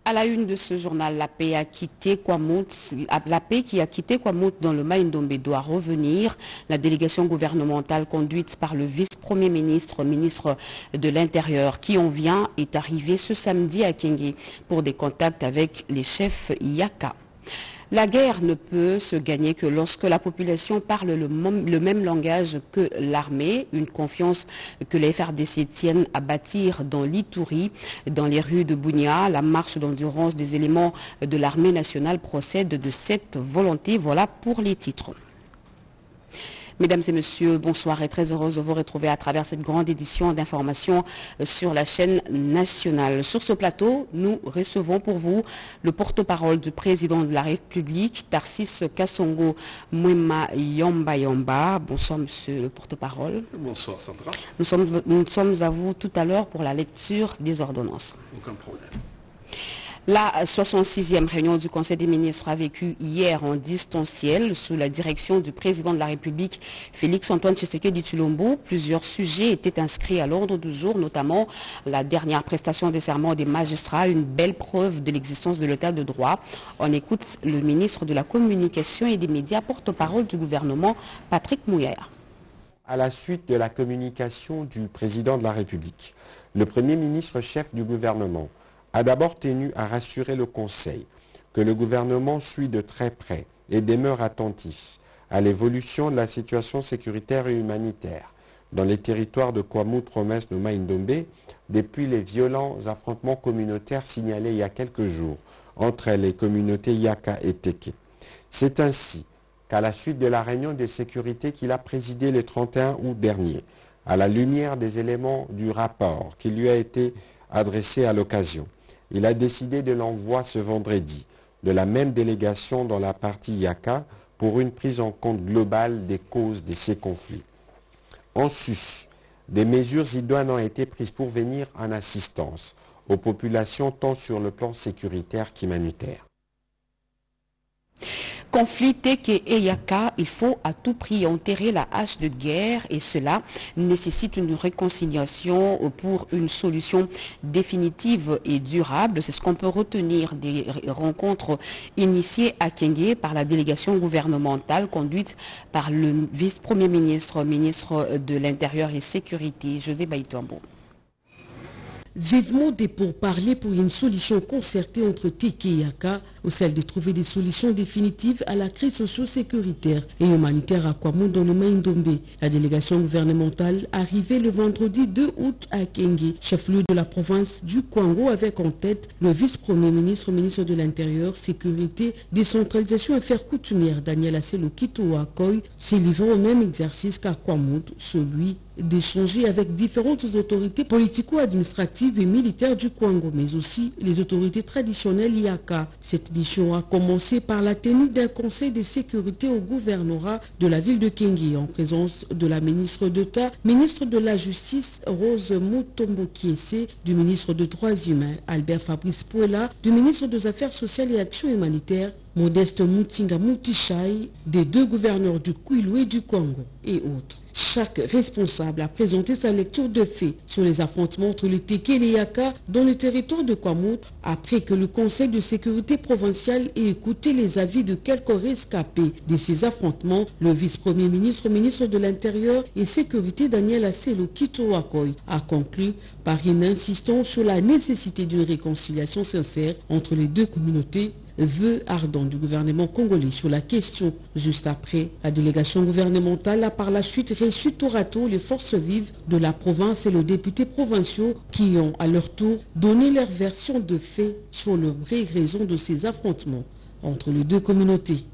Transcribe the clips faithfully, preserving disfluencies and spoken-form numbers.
À la une de ce journal, la paix a quitté Kwamouth. La paix qui a quitté Kwamouth dans le Maïndombe doit revenir. La délégation gouvernementale conduite par le vice-premier ministre, ministre de l'Intérieur, qui en vient, est arrivée ce samedi à Kenge pour des contacts avec les chefs Yaka. La guerre ne peut se gagner que lorsque la population parle le, le même langage que l'armée, une confiance que les F R D C tiennent à bâtir dans l'Ituri, dans les rues de Bunia. La marche d'endurance des éléments de l'armée nationale procède de cette volonté. Voilà pour les titres. Mesdames et messieurs, bonsoir et très heureuse de vous retrouver à travers cette grande édition d'information sur la chaîne nationale. Sur ce plateau, nous recevons pour vous le porte-parole du président de la République, Tarsis Kasongo Mwema Yomba Yomba. Bonsoir monsieur le porte-parole. Bonsoir Sandra. Nous sommes, nous sommes à vous tout à l'heure pour la lecture des ordonnances. Aucun problème. La soixante-sixième réunion du Conseil des ministres a vécu hier en distanciel sous la direction du président de la République, Félix-Antoine Tshisekedi Tshilombo. Plusieurs sujets étaient inscrits à l'ordre du jour, notamment la dernière prestation des serments des magistrats, une belle preuve de l'existence de l'état de droit. On écoute le ministre de la Communication et des médias, porte-parole du gouvernement, Patrick Mouyer. À la suite de la communication du président de la République, le Premier ministre chef du gouvernement a d'abord tenu à rassurer le Conseil que le gouvernement suit de très près et demeure attentif à l'évolution de la situation sécuritaire et humanitaire dans les territoires de Kwamouth, Promesse, de Maïndombe depuis les violents affrontements communautaires signalés il y a quelques jours entre les communautés Yaka et Teke. C'est ainsi qu'à la suite de la réunion de sécurité qu'il a présidée le trente et un août dernier, à la lumière des éléments du rapport qui lui a été adressé à l'occasion, il a décidé de l'envoi ce vendredi de la même délégation dans la partie Yaka pour une prise en compte globale des causes de ces conflits. En sus, des mesures idoines ont été prises pour venir en assistance aux populations tant sur le plan sécuritaire qu'humanitaire. Conflit Teke et Yaka, il faut à tout prix enterrer la hache de guerre et cela nécessite une réconciliation pour une solution définitive et durable. C'est ce qu'on peut retenir des rencontres initiées à Kenge par la délégation gouvernementale conduite par le vice-premier ministre, ministre de l'Intérieur et Sécurité, José Baïtombo. Vivement des pourparlers pour une solution concertée entre Teke et Yaka, ou celle de trouver des solutions définitives à la crise socio-sécuritaire et humanitaire à Kwamouth dans le Maïndombe. La délégation gouvernementale arrivée le vendredi deux août à Kenge, chef-lieu de la province du Kwango, avec en tête le vice-premier ministre, ministre de l'Intérieur, Sécurité, Décentralisation et Affaires coutumières, Daniel Asselo Kito-Wakoy, s'est livré au même exercice qu'à Kwamouth, celui d'échanger avec différentes autorités politico-administratives et militaires du Kwango, mais aussi les autorités traditionnelles Yaka. Cette mission a commencé par la tenue d'un conseil de sécurité au gouvernorat de la ville de Kenge, en présence de la ministre d'État, ministre de la Justice, Rose Mutombo Kiese, du ministre des Droits humains, Albert Fabrice Pouela, du ministre des Affaires sociales et Actions humanitaires, Modeste Moutinga Moutichai, des deux gouverneurs du Kwilu et du Congo, et autres. Chaque responsable a présenté sa lecture de faits sur les affrontements entre les Teke et les Yaka dans le territoire de Kwamouth, après que le Conseil de sécurité provincial ait écouté les avis de quelques rescapés de ces affrontements. Le vice-premier ministre, ministre de l'Intérieur et Sécurité, Daniel Asselo Kito-Wakoy, a conclu par une insistance sur la nécessité d'une réconciliation sincère entre les deux communautés. Vœu ardent du gouvernement congolais sur la question. Juste après, la délégation gouvernementale a par la suite reçu tour à tour les forces vives de la province et les députés provinciaux qui ont à leur tour donné leur version de faits sur les vraies raisons de ces affrontements entre les deux communautés.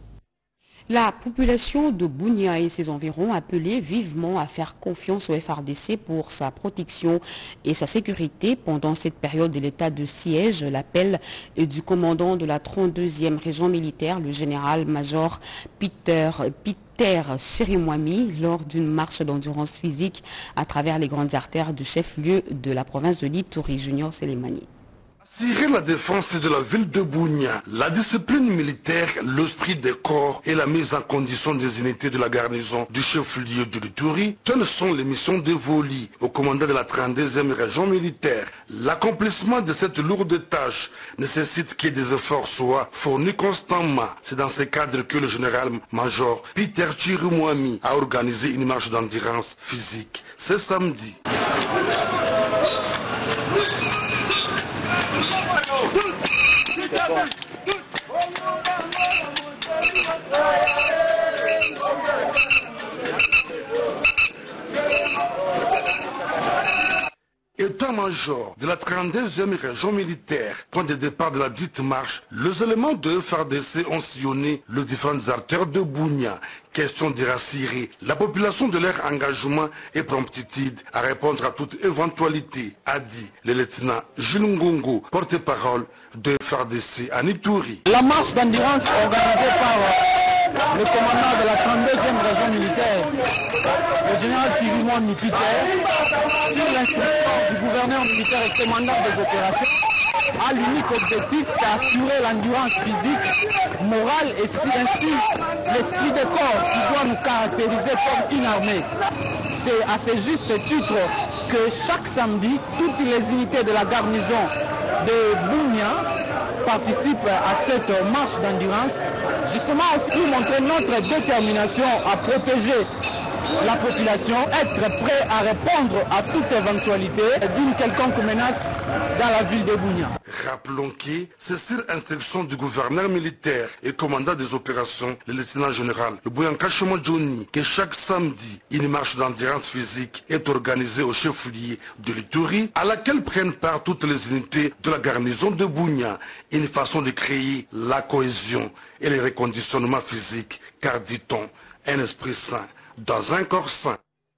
La population de Bunia et ses environs appelait vivement à faire confiance au F R D C pour sa protection et sa sécurité pendant cette période de l'état de siège. L'appel du commandant de la trente-deuxième région militaire, le général-major Peter Peter Chirimwami, lors d'une marche d'endurance physique à travers les grandes artères du chef-lieu de la province de l'Ituri, Junior Selemani. Assurer la défense de la ville de Bunia, la discipline militaire, l'esprit des corps et la mise en condition des unités de la garnison du chef-lieu de l'Ituri, telles sont les missions dévolues au commandant de la trente-deuxième région militaire. L'accomplissement de cette lourde tâche nécessite que des efforts soient fournis constamment. C'est dans ce cadre que le général-major Peter Chirumwami a organisé une marche d'endurance physique ce samedi. État-major de la trente-deuxième région militaire, point de départ de la dite marche, les éléments de F A R D C ont sillonné les différentes artères de Bunia. Question de rassurer la population de leur engagement et promptitude à répondre à toute éventualité, a dit le lieutenant Jules Ngongo, porte-parole de F A R D C à Ituri. La marche d'endurance organisée par le commandant de la trente-deuxième région militaire, le général Chirumwami Peter, sur l'instruction du gouverneur militaire et commandant des opérations, a l'unique objectif, c'est assurer l'endurance physique, morale et si ainsi l'esprit de corps qui doit nous caractériser comme une armée. C'est à ce juste titre que chaque samedi, toutes les unités de la garnison de Bunia participent à cette marche d'endurance, justement aussi pour montrer notre détermination à protéger la population, être prêt à répondre à toute éventualité d'une quelconque menace dans la ville de Bunia. Rappelons que c'est sur instruction du gouverneur militaire et commandant des opérations, le lieutenant général le Bouyanka Johnny, que chaque samedi, une marche d'endurance physique est organisée au chef-lieu de l'Ituri, à laquelle prennent part toutes les unités de la garnison de Bunia. Une façon de créer la cohésion et le reconditionnement physique, car dit-on, un esprit sain dans un corps sain.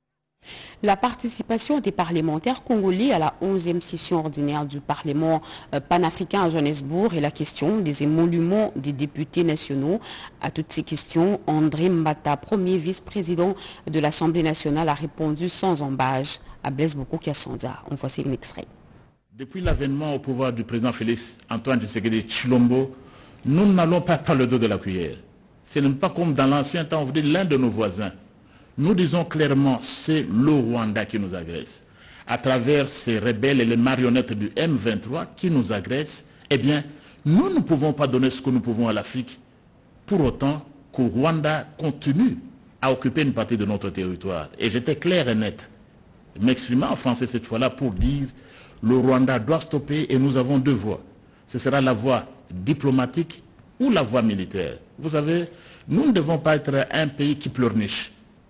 La participation des parlementaires congolais à la onzième session ordinaire du Parlement panafricain à Johannesburg et la question des émoluments des députés nationaux. À toutes ces questions, André Mbata, premier vice-président de l'Assemblée nationale, a répondu sans embâche à Blaise Boko-Kassanda. On voit un extrait. Depuis l'avènement au pouvoir du président Félix Antoine Tshisekedi Tshilombo, nous n'allons pas par le dos de la cuillère. Ce n'est pas comme dans l'ancien temps, on vous dit l'un de nos voisins. Nous disons clairement, c'est le Rwanda qui nous agresse. À travers ces rebelles et les marionnettes du M vingt-trois qui nous agressent, eh bien, nous ne pouvons pas donner ce que nous pouvons à l'Afrique, pour autant qu'au Rwanda continue à occuper une partie de notre territoire. Et j'étais clair et net, m'exprimant en français cette fois-là pour dire le Rwanda doit stopper et nous avons deux voies. Ce sera la voie diplomatique ou la voie militaire. Vous savez, nous ne devons pas être un pays qui pleurniche.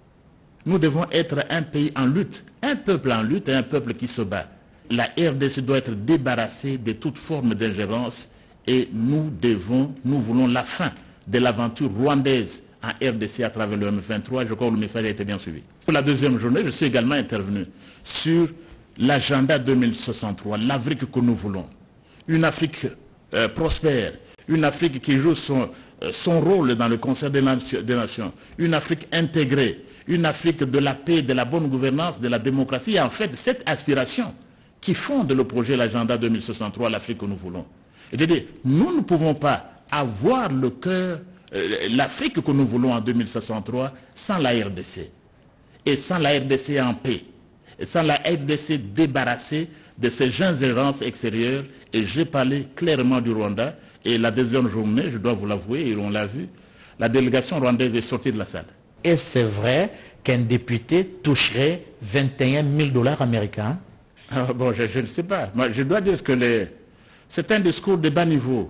Nous devons être un pays en lutte, un peuple en lutte et un peuple qui se bat. La R D C doit être débarrassée de toute forme d'ingérence et nous devons, nous voulons la fin de l'aventure rwandaise en R D C à travers le M vingt-trois. Je crois que le message a été bien suivi. Pour la deuxième journée, je suis également intervenu sur l'agenda deux mille soixante-trois, l'Afrique que nous voulons. Une Afrique euh, prospère, une Afrique qui joue son, euh, son rôle dans le concert des, nation, des nations, une Afrique intégrée, une Afrique de la paix, de la bonne gouvernance, de la démocratie. Et en fait, cette aspiration qui fonde le projet l'agenda deux mille soixante-trois, l'Afrique que nous voulons. Et de dire, nous ne pouvons pas avoir le cœur, euh, l'Afrique que nous voulons en deux mille soixante-trois sans la R D C. Et sans la R D C en paix. Et sans la R D C débarrassée de ces ingérences extérieures. Et j'ai parlé clairement du Rwanda. Et la deuxième journée, je dois vous l'avouer, et on l'a vu, la délégation rwandaise est sortie de la salle. Et c'est vrai qu'un député toucherait vingt et un mille dollars américains? Ah, bon, je, je ne sais pas. Moi, je dois dire que les... c'est un discours de bas niveau.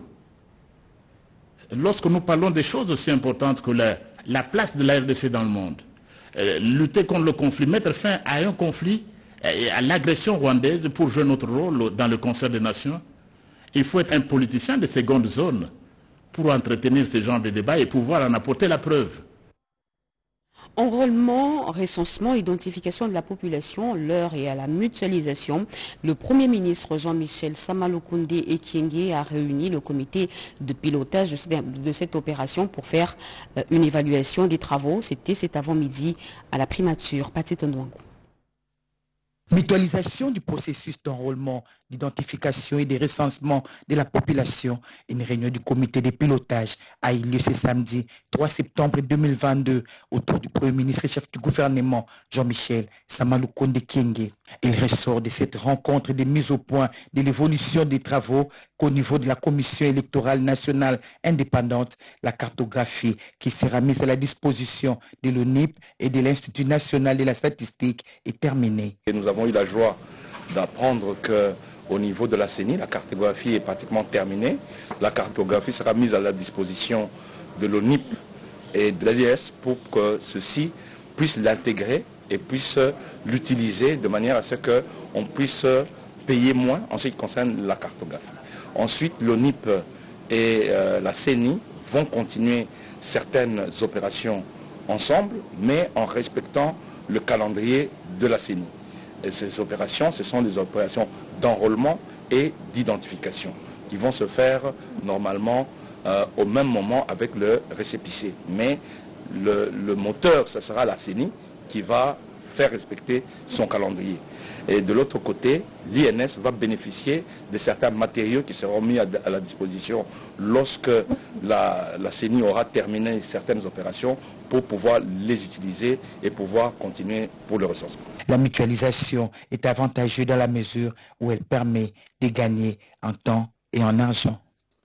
Lorsque nous parlons des choses aussi importantes que la, la place de la R D C dans le monde, euh, lutter contre le conflit, mettre fin à un conflit, et à l'agression rwandaise pour jouer notre rôle dans le concert des nations, il faut être un politicien de seconde zone pour entretenir ce genre de débat et pouvoir en apporter la preuve. Enrôlement, recensement, identification de la population, l'heure et à la mutualisation. Le Premier ministre Jean-Michel Sama-Lukonde Ekienge a réuni le comité de pilotage de cette opération pour faire une évaluation des travaux. C'était cet avant-midi à la primature. Paté Tondouango. Mutualisation du processus d'enrôlement d'identification et de recensement de la population. Une réunion du comité de pilotage a eu lieu ce samedi trois septembre deux mille vingt-deux autour du Premier ministre et chef du gouvernement Jean-Michel Samalukonde Kyenge. Il ressort de cette rencontre des mises au point de l'évolution des travaux qu'au niveau de la Commission électorale nationale indépendante, la cartographie qui sera mise à la disposition de l'O N I P et de l'Institut national de la statistique est terminée. Et nous avons eu la joie d'apprendre qu'au niveau de la C E N I, la cartographie est pratiquement terminée. La cartographie sera mise à la disposition de l'O N I P et de l'A D S pour que ceux-ci puissent l'intégrer et puissent l'utiliser de manière à ce qu'on puisse payer moins en ce qui concerne la cartographie. Ensuite, l'O N I P et euh, la C E N I vont continuer certaines opérations ensemble, mais en respectant le calendrier de la C E N I. Et ces opérations, ce sont des opérations d'enrôlement et d'identification qui vont se faire normalement euh, au même moment avec le récépissé. Mais le, le moteur, ce sera la C E N I qui va faire respecter son calendrier. Et de l'autre côté, l'I N S va bénéficier de certains matériaux qui seront mis à, à la disposition lorsque la, la C E N I aura terminé certaines opérations pour pouvoir les utiliser et pouvoir continuer pour le recensement. La mutualisation est avantageuse dans la mesure où elle permet de gagner en temps et en argent.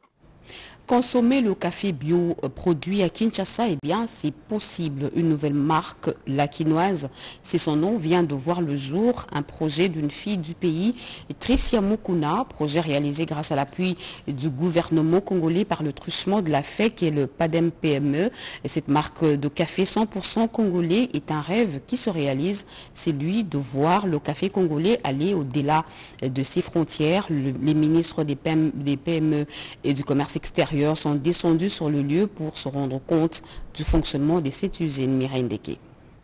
Consommer le café bio produit à Kinshasa, eh bien, c'est possible. Une nouvelle marque, la Quinoise, c'est son nom, vient de voir le jour. Un projet d'une fille du pays, Tricia Mukuna, projet réalisé grâce à l'appui du gouvernement congolais par le truchement de la F E C et le P A D E M P M E. Et cette marque de café cent pour cent congolais est un rêve qui se réalise. C'est lui de voir le café congolais aller au-delà de ses frontières. Le, les ministres des P M, des P M E et du commerce extérieur sont descendus sur le lieu pour se rendre compte du fonctionnement de cette usine. Mireille Ndeke.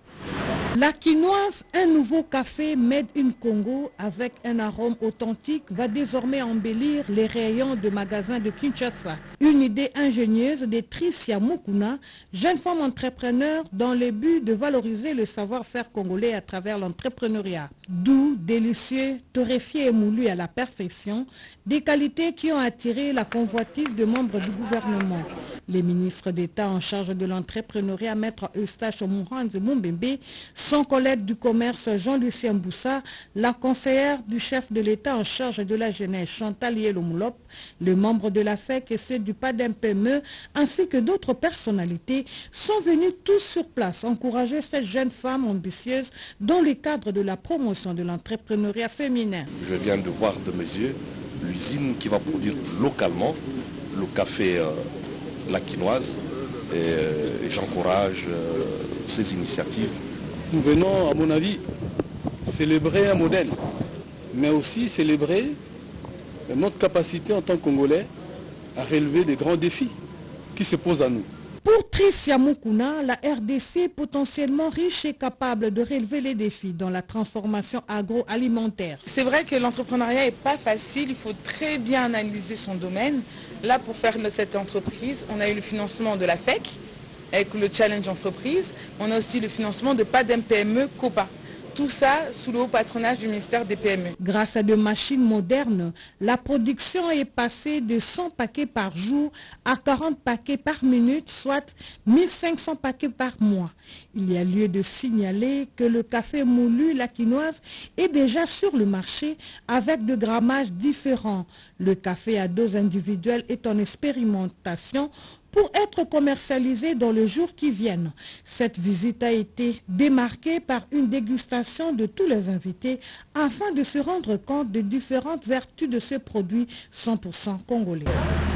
La Quinoise, un nouveau café made in Congo avec un arôme authentique, va désormais embellir les rayons de magasins de Kinshasa. Une idée ingénieuse de Tricia Mukuna, jeune femme entrepreneur dans le but de valoriser le savoir-faire congolais à travers l'entrepreneuriat. Doux, délicieux, torréfié et moulu à la perfection, des qualités qui ont attiré la convoitise de membres du gouvernement. Les ministres d'État en charge de l'entrepreneuriat, Maître Eustache Mouhanz Mumbembe, son collègue du commerce Jean-Lucien Boussa, la conseillère du chef de l'État en charge de la jeunesse Chantal Yelomoulop, le membre de la F E C et ceux du P A D E M P M E, ainsi que d'autres personnalités, sont venus tous sur place encourager cette jeune femme ambitieuse dans le cadre de la promotion de l'entrepreneuriat féminin. Je viens de voir de mes yeux l'usine qui va produire localement le café euh, La Quinoise et, euh, et j'encourage euh, ces initiatives. Nous venons, à mon avis, célébrer un modèle, mais aussi célébrer notre capacité en tant que Congolais à relever des grands défis qui se posent à nous. Pour Tricia Mukuna, la R D C est potentiellement riche et capable de relever les défis dans la transformation agroalimentaire. C'est vrai que l'entrepreneuriat n'est pas facile, il faut très bien analyser son domaine. Là, pour faire cette entreprise, on a eu le financement de la F E C avec le Challenge Entreprise. On a aussi le financement de P A D E M P M E COPA. Tout ça sous le haut patronage du ministère des P M E. Grâce à des machines modernes, la production est passée de cent paquets par jour à quarante paquets par minute, soit mille cinq cents paquets par mois. Il y a lieu de signaler que le café moulu La Quinoise est déjà sur le marché avec de grammages différents. Le café à dose individuelle est en expérimentation pour être commercialisé dans les jours qui viennent. Cette visite a été démarquée par une dégustation de tous les invités afin de se rendre compte des différentes vertus de ces produits cent pour cent congolais.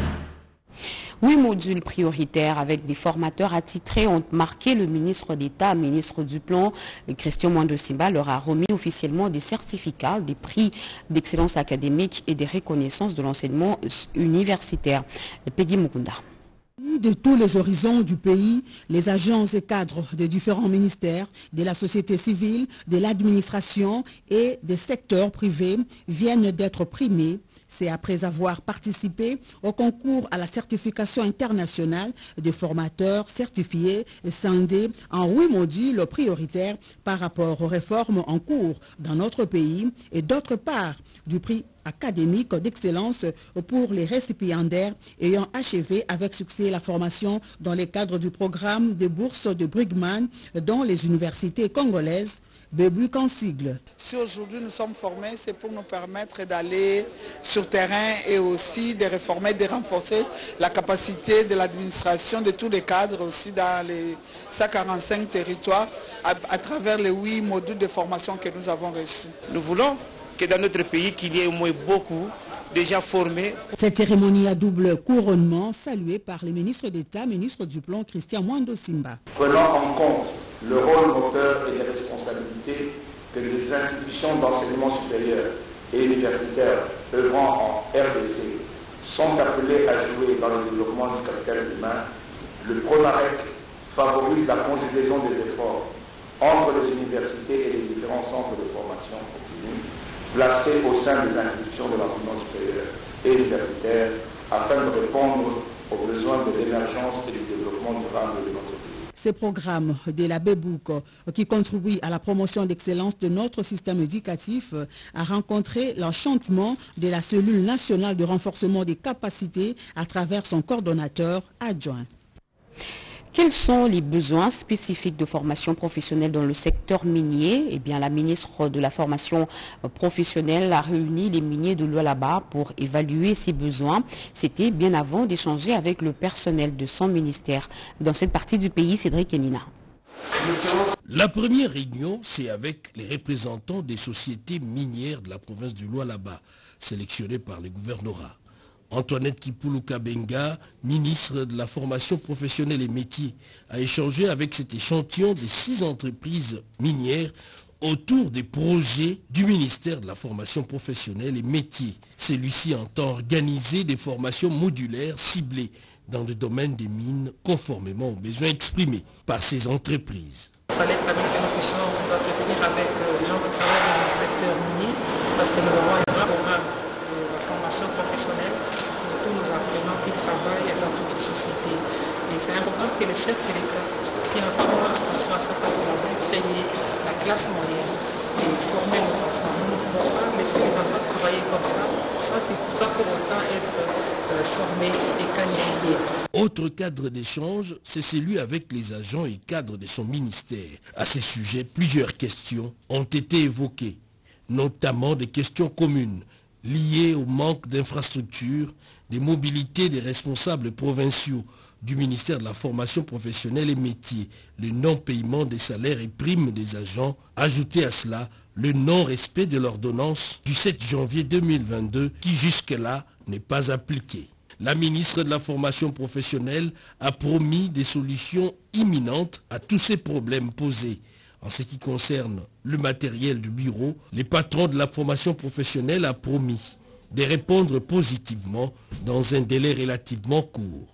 Huit modules prioritaires avec des formateurs attitrés ont marqué le ministre d'État, ministre du Plan, Christian Mwando Simba, leur a remis officiellement des certificats, des prix d'excellence académique et des reconnaissances de l'enseignement universitaire. Peggy Mukunda. De tous les horizons du pays, les agents et cadres des différents ministères, de la société civile, de l'administration et des secteurs privés viennent d'être primés. C'est après avoir participé au concours à la certification internationale des formateurs certifiés et scindés en huit modules prioritaires par rapport aux réformes en cours dans notre pays et d'autre part du prix académique d'excellence pour les récipiendaires ayant achevé avec succès la formation dans les cadres du programme de bourse de Brugman dans les universités congolaises. Bébu en sigle. Si aujourd'hui nous sommes formés, c'est pour nous permettre d'aller sur terrain et aussi de réformer, de renforcer la capacité de l'administration de tous les cadres aussi dans les cent quarante-cinq territoires à, à travers les huit modules de formation que nous avons reçus. Nous voulons que dans notre pays, qu'il y ait au moins beaucoup déjà formés. Cette cérémonie à double couronnement saluée par les ministres d'État, ministre du Plan Christian Mwando Simba. Prenant en compte le rôle moteur et les responsabilités que les institutions d'enseignement supérieur et universitaire œuvrant en R D C sont appelées à jouer dans le développement du capital humain, le PRONAREC favorise la conjugaison des efforts entre les universités et les différents centres de formation continue placés au sein des institutions de l'enseignement supérieur et universitaire afin de répondre aux besoins de l'émergence et du développement durable de notre pays. Ces programmes de la Bébouk qui contribuent à la promotion d'excellence de notre système éducatif a rencontré l'enchantement de la cellule nationale de renforcement des capacités à travers son coordonnateur adjoint. Quels sont les besoins spécifiques de formation professionnelle dans le secteur minier? Eh bien, la ministre de la formation professionnelle a réuni les miniers de Lualaba pour évaluer ces besoins. C'était bien avant d'échanger avec le personnel de son ministère. Dans cette partie du pays, Cédric Enina. La première réunion, c'est avec les représentants des sociétés minières de la province du Lualaba, sélectionnés par le gouvernorat. Antoinette Kipulu-Kabenga, ministre de la formation professionnelle et métiers, a échangé avec cet échantillon des six entreprises minières autour des projets du ministère de la formation professionnelle et métiers. Celui-ci entend organiser des formations modulaires ciblées dans le domaine des mines conformément aux besoins exprimés par ces entreprises. Il fallait quand même que nous puissions nous entretenir avec les gens qui travaillent dans le secteur minier parce que nous avons un grand programme de formation professionnelle pour tous nos apprenants qui travaillent dans toutes ces sociétés. Et c'est un programme que le chef de l'État, si on fait vraiment attention à ça, parce qu'on va créer la classe moyenne et former nos enfants. Nous ne pouvons pas laisser les enfants travailler comme ça, sans, sans pour autant être euh, formés et qualifiés. Autre cadre d'échange, c'est celui avec les agents et cadres de son ministère. À ces sujets, plusieurs questions ont été évoquées, notamment des questions communes liées au manque d'infrastructures, des mobilités des responsables provinciaux du ministère de la formation professionnelle et métiers, le non-paiement des salaires et primes des agents, ajouté à cela le non-respect de l'ordonnance du sept janvier deux mille vingt-deux qui jusque-là n'est pas appliquée. La ministre de la formation professionnelle a promis des solutions imminentes à tous ces problèmes posés. En ce qui concerne le matériel du bureau, les patrons de la formation professionnelle a promis de répondre positivement dans un délai relativement court.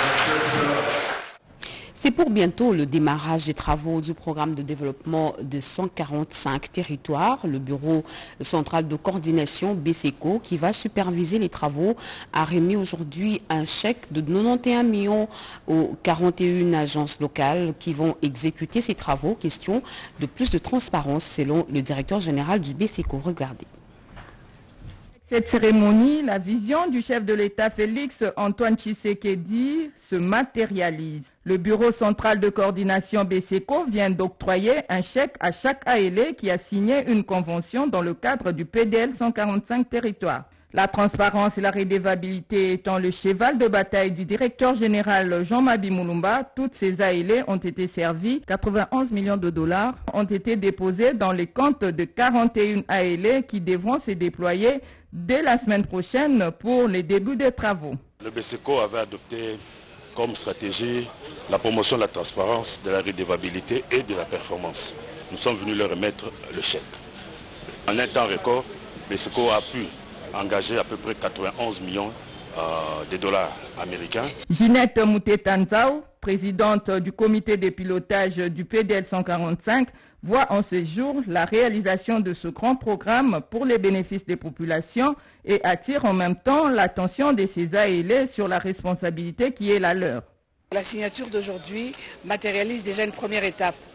C'est pour bientôt le démarrage des travaux du programme de développement de cent quarante-cinq territoires. Le bureau central de coordination B C C O, qui va superviser les travaux, a remis aujourd'hui un chèque de quatre-vingt-onze millions aux quarante et une agences locales qui vont exécuter ces travaux. Question de plus de transparence selon le directeur général du B C C O. Regardez. Cette cérémonie, la vision du chef de l'État Félix Antoine Tshisekedi se matérialise. Le Bureau central de coordination B C C O vient d'octroyer un chèque à chaque A L E qui a signé une convention dans le cadre du P D L cent quarante-cinq territoires. La transparence et la redevabilité étant le cheval de bataille du directeur général Jean-Mabi Moulumba, toutes ces A L E ont été servies. quatre-vingt-onze millions de dollars ont été déposés dans les comptes de quarante et une A L E qui devront se déployer dès la semaine prochaine pour les débuts des travaux. Le B C C O avait adopté comme stratégie la promotion de la transparence, de la redevabilité et de la performance. Nous sommes venus leur remettre le chèque. En un temps record, le B C C O a pu engager à peu près quatre-vingt-onze millions euh, de dollars américains. Ginette Moutetanzao, présidente du comité de pilotage du P D L cent quarante-cinq, voit en ce jour la réalisation de ce grand programme pour les bénéfices des populations et attire en même temps l'attention de ces A L E sur la responsabilité qui est la leur. La signature d'aujourd'hui matérialise déjà une première étape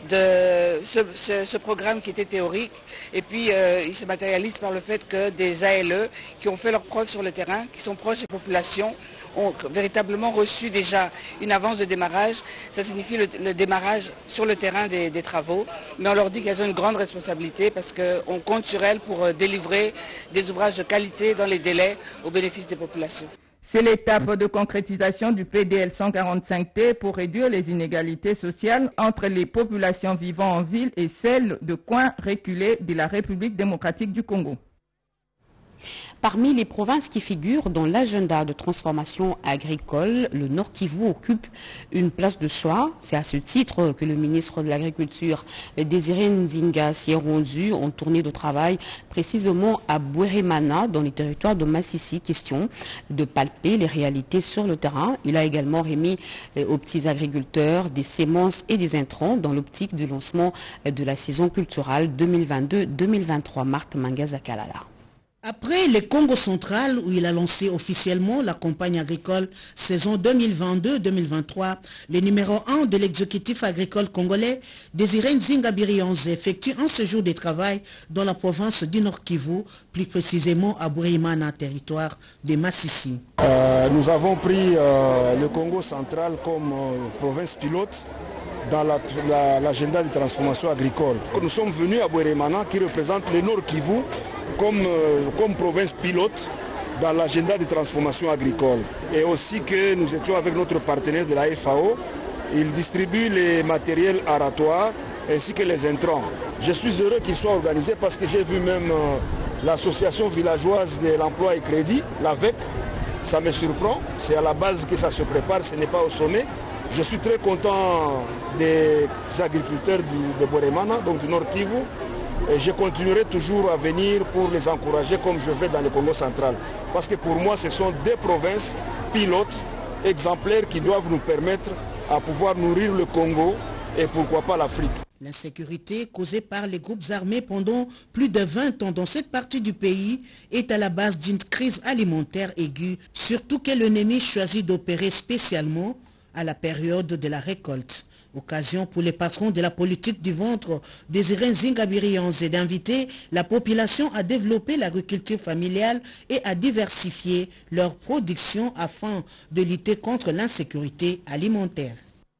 de ce, ce, ce programme qui était théorique et puis euh, il se matérialise par le fait que des A L E qui ont fait leurs preuves sur le terrain, qui sont proches des populations, ont véritablement reçu déjà une avance de démarrage. Ça signifie le, le démarrage sur le terrain des, des travaux, mais on leur dit qu'elles ont une grande responsabilité parce qu'on compte sur elles pour délivrer des ouvrages de qualité dans les délais au bénéfice des populations. C'est l'étape de concrétisation du P D L cent quarante-cinq T pour réduire les inégalités sociales entre les populations vivant en ville et celles de coins reculés de la République démocratique du Congo. Parmi les provinces qui figurent dans l'agenda de transformation agricole, le Nord Kivu occupe une place de choix. C'est à ce titre que le ministre de l'Agriculture, Désiré Nzinga, s'y est rendu en tournée de travail précisément à Bweremana, dans les territoires de Massissi, question de palper les réalités sur le terrain. Il a également remis aux petits agriculteurs des semences et des intrants dans l'optique du lancement de la saison culturelle deux mille vingt-deux deux mille vingt-trois. Marthe Mangazakalala. Après le Congo central, où il a lancé officiellement la campagne agricole saison deux mille vingt-deux deux mille vingt-trois, le numéro un de l'exécutif agricole congolais, Désiré Nzinga Birionze, effectue un séjour de travail dans la province du Nord Kivu, plus précisément à Bweremana, territoire de Massissi. Euh, nous avons pris euh, le Congo central comme euh, province pilote dans l'agenda la, la, de transformation agricole. Nous sommes venus à Bweremana, qui représente le Nord Kivu, Comme, euh, comme province pilote dans l'agenda de transformation agricole. Et aussi que nous étions avec notre partenaire de la F A O. Il distribue les matériels aratoires ainsi que les intrants. Je suis heureux qu'il soit organisé parce que j'ai vu même euh, l'association villageoise de l'emploi et crédit, l'A V E C. Ça me surprend, c'est à la base que ça se prépare, ce n'est pas au sommet. Je suis très content des agriculteurs du, de Bweremana, donc du Nord Kivu. Et je continuerai toujours à venir pour les encourager comme je vais dans le Congo central. Parce que pour moi, ce sont des provinces pilotes, exemplaires qui doivent nous permettre à pouvoir nourrir le Congo et pourquoi pas l'Afrique. L'insécurité causée par les groupes armés pendant plus de vingt ans dans cette partie du pays est à la base d'une crise alimentaire aiguë, surtout que l'ennemi choisit d'opérer spécialement à la période de la récolte. Occasion pour les patrons de la politique du ventre, Désiré Nzinga Birionze, d'inviter la population à développer l'agriculture familiale et à diversifier leur production afin de lutter contre l'insécurité alimentaire.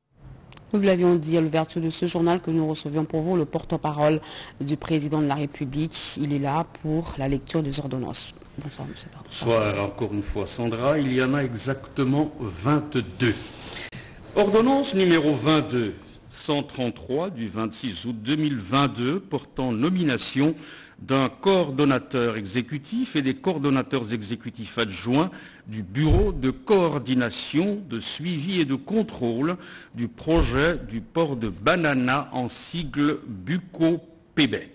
Nous vous l'avions dit à l'ouverture de ce journal que nous recevions pour vous le porte-parole du président de la République. Il est là pour la lecture des ordonnances. Bonsoir, monsieur. Bonsoir encore une fois, Sandra. Il y en a exactement vingt-deux. Ordonnance numéro vingt-deux cent trente-trois du vingt-six août deux mille vingt-deux portant nomination d'un coordonnateur exécutif et des coordonnateurs exécutifs adjoints du Bureau de coordination, de suivi et de contrôle du projet du port de Banana en sigle Buko-Pébé.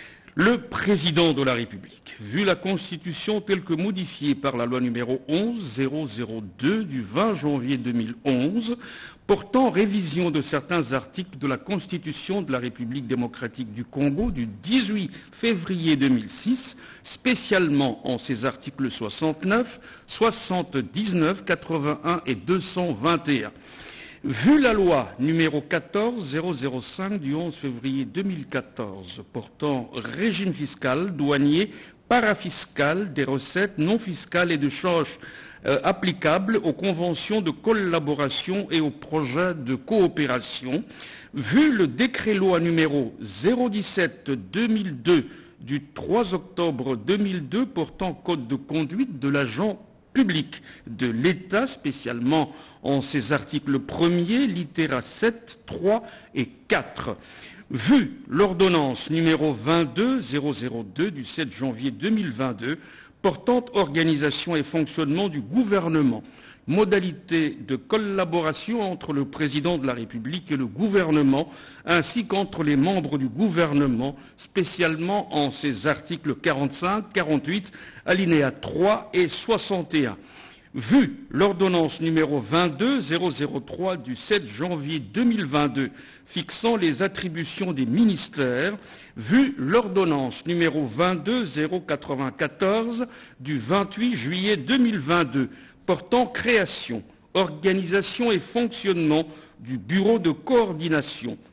Le président de la République, vu la Constitution telle que modifiée par la loi numéro onze zéro zéro deux du vingt janvier deux mille onze, portant révision de certains articles de la Constitution de la République démocratique du Congo du dix-huit février deux mille six, spécialement en ses articles soixante-neuf, soixante-dix-neuf, quatre-vingt-un et deux cent vingt et un. Vu la loi numéro quatorze zéro zéro cinq du onze février deux mille quatorze portant régime fiscal, douanier, parafiscal, des recettes non fiscales et de change euh, applicables aux conventions de collaboration et aux projets de coopération, vu le décret-loi numéro zéro dix-sept deux mille deux du trois octobre deux mille deux portant code de conduite de l'agent public de l'État, spécialement en ses articles premiers, littéra sept, trois et quatre. Vu l'ordonnance numéro vingt-deux zéro zéro deux du sept janvier deux mille vingt-deux portant organisation et fonctionnement du gouvernement, modalités de collaboration entre le président de la République et le gouvernement, ainsi qu'entre les membres du gouvernement, spécialement en ses articles quarante-cinq, quarante-huit, alinéa trois et soixante et un. Vu l'ordonnance numéro vingt-deux zéro zéro trois du sept janvier deux mille vingt-deux fixant les attributions des ministères, vu l'ordonnance numéro vingt-deux zéro quatre-vingt-quatorze du vingt-huit juillet deux mille vingt-deux portant création, organisation et fonctionnement du Bureau de coordination,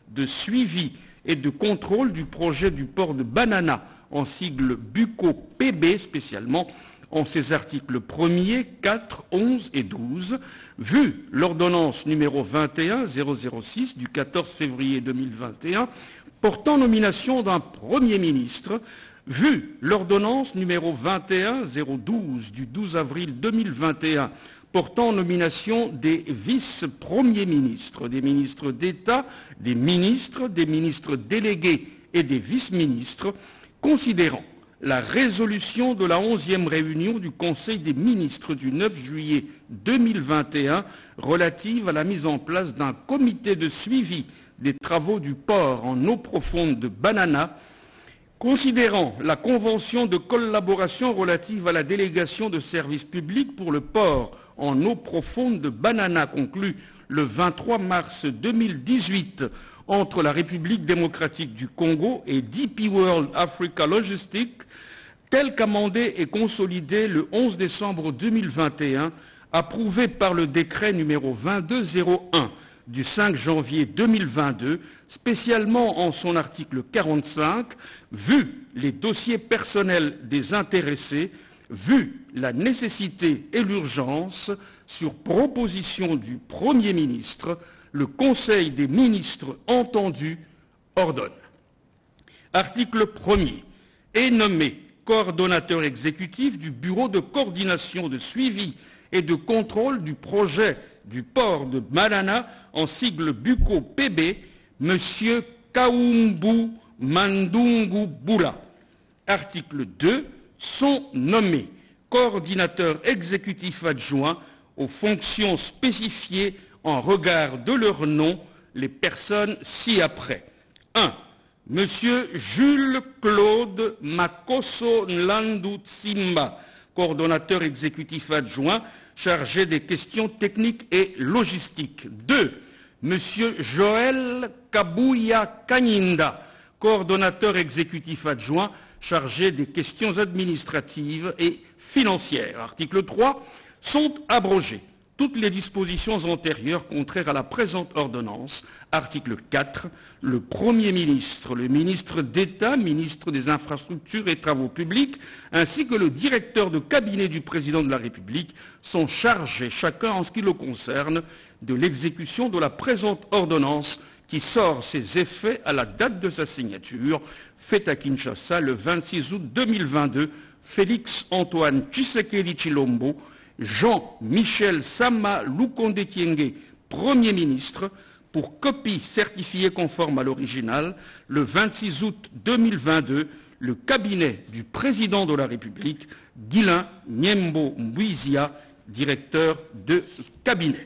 de suivi et de contrôle du projet du port de Banana, en sigle Bucco-P B spécialement, en ses articles premier, quatre, onze et douze, vu l'ordonnance numéro vingt et un zéro zéro six du quatorze février deux mille vingt et un portant nomination d'un Premier ministre, vu l'ordonnance numéro vingt et un zéro douze du douze avril deux mille vingt et un portant nomination des vice-premiers ministres, des ministres d'État, des ministres, des ministres délégués et des vice-ministres, considérant la résolution de la onzième réunion du Conseil des ministres du neuf juillet deux mille vingt et un relative à la mise en place d'un comité de suivi des travaux du port en eau profonde de Banana, considérant la convention de collaboration relative à la délégation de services publics pour le port en eau profonde de Banana conclue le vingt-trois mars deux mille dix-huit entre la République démocratique du Congo et D P World Africa Logistics, tel qu'amendé et consolidé le onze décembre deux mille vingt et un, approuvé par le décret numéro vingt-deux zéro un du cinq janvier deux mille vingt-deux, spécialement en son article quarante-cinq, vu les dossiers personnels des intéressés, vu la nécessité et l'urgence, sur proposition du Premier ministre, le Conseil des ministres entendu ordonne. Article premier. Est nommé coordonnateur exécutif du Bureau de coordination de suivi et de contrôle du projet du port de Banana, en sigle Bucco-P B, M. Kaumbu Mandungu Bula. Article deux. Sont nommés coordinateurs exécutifs adjoints aux fonctions spécifiées en regard de leur nom les personnes ci-après. un. Monsieur Jules-Claude Makoso Nlandu Tsimba, coordonnateur exécutif adjoint chargé des questions techniques et logistiques. deux. Monsieur Joël Kabuya Kanyinda, coordonnateur exécutif adjoint chargé des questions administratives et financières. Article trois. Sont abrogées toutes les dispositions antérieures contraires à la présente ordonnance. Article quatre. Le Premier ministre, le ministre d'État, ministre des Infrastructures et Travaux publics, ainsi que le directeur de cabinet du Président de la République sont chargés, chacun en ce qui le concerne, de l'exécution de la présente ordonnance qui sort ses effets à la date de sa signature, faite à Kinshasa le vingt-six août deux mille vingt-deux, Félix Antoine Tshisekedi Tshilombo, Jean-Michel Sama Lukonde Kyenge, Premier ministre, pour copie certifiée conforme à l'original, le vingt-six août deux mille vingt-deux, le cabinet du Président de la République, Guilain Nyembo Mbouizia, directeur de cabinet.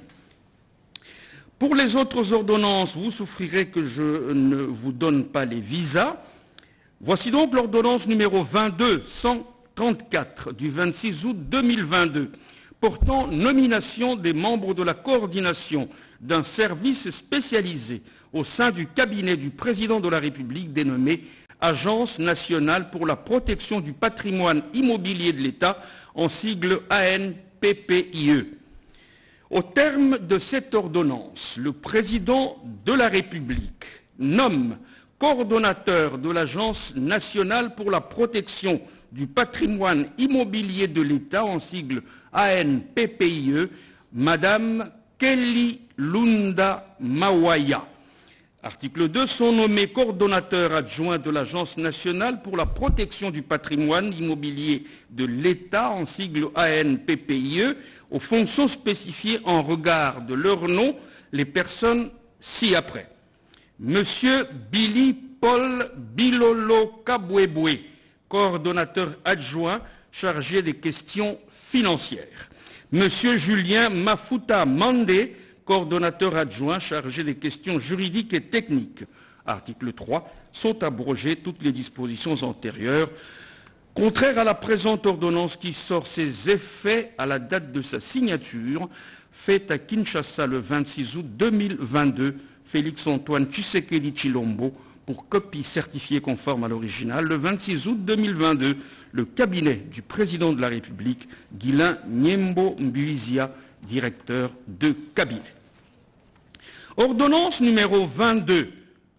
Pour les autres ordonnances, vous souffrirez que je ne vous donne pas les visas. Voici donc l'ordonnance numéro vingt-deux cent trente-quatre du vingt-six août deux mille vingt-deux, portant nomination des membres de la coordination d'un service spécialisé au sein du cabinet du Président de la République dénommé Agence nationale pour la protection du patrimoine immobilier de l'État, en sigle A N P P I E. Au terme de cette ordonnance, le Président de la République nomme coordonnateur de l'Agence nationale pour la protection du patrimoine immobilier de l'État, en sigle A N P P I E, Madame Kelly Lunda Mawaya. Article deux. Sont nommés coordonnateurs adjoints de l'Agence nationale pour la protection du patrimoine immobilier de l'État, en sigle A N P P I E, aux fonctions spécifiées en regard de leur nom, les personnes ci-après. Monsieur Billy Paul Bilolo Kabwebwe, coordonnateur adjoint chargé des questions financières. Monsieur Julien Mafuta Mandé, coordonnateur adjoint chargé des questions juridiques et techniques. Article trois. Sont abrogées toutes les dispositions antérieures contraires à la présente ordonnance qui sort ses effets à la date de sa signature, faite à Kinshasa le vingt-six août deux mille vingt-deux, Félix Antoine Tshisekedi Tshilombo, pour copie certifiée conforme à l'original, le vingt-six août deux mille vingt-deux, le cabinet du Président de la République, Guilain Nyembo Mbouizia, directeur de cabinet. Ordonnance numéro vingt-deux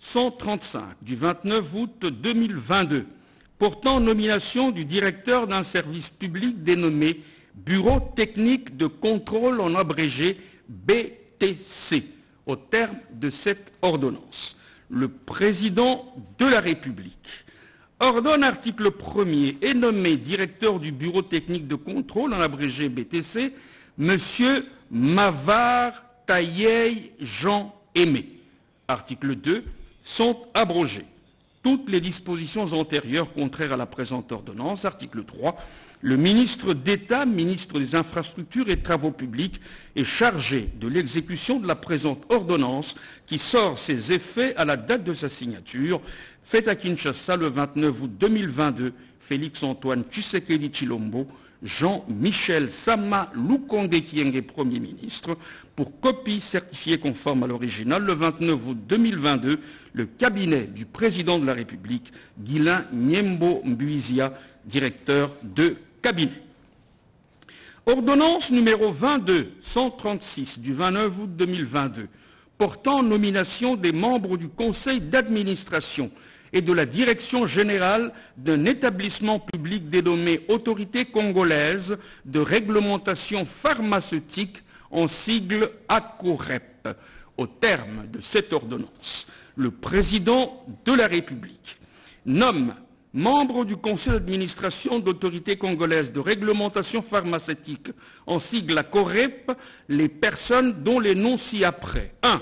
cent trente-cinq du vingt-neuf août deux mille vingt-deux, portant nomination du directeur d'un service public dénommé Bureau technique de contrôle en abrégé B T C. Au terme de cette ordonnance, le président de la République ordonne, article premier, et nommé directeur du Bureau technique de contrôle en abrégé B T C, M. Mavar Taïei Jean-Aimé. Article deux, sont abrogées toutes les dispositions antérieures contraires à la présente ordonnance. Article trois, le ministre d'État, ministre des Infrastructures et Travaux publics, est chargé de l'exécution de la présente ordonnance qui sort ses effets à la date de sa signature, faite à Kinshasa le vingt-neuf août deux mille vingt-deux, Félix-Antoine Tshisekedi Tshilombo, Jean-Michel Sama Lukonde Kyenge, Premier ministre, pour copie certifiée conforme à l'original le vingt-neuf août deux mille vingt-deux, le cabinet du président de la République, Guilain Nyembo Mbuizia, directeur de cabinet. Ordonnance numéro vingt-deux cent trente-six du vingt-neuf août deux mille vingt-deux, portant nomination des membres du conseil d'administration et de la direction générale d'un établissement public dénommé Autorité congolaise de réglementation pharmaceutique, en sigle ACOREP. Au terme de cette ordonnance, le président de la République nomme membres du conseil d'administration d'Autorité congolaise de réglementation pharmaceutique, en sigle ACOREP, les personnes dont les noms ci-après. un.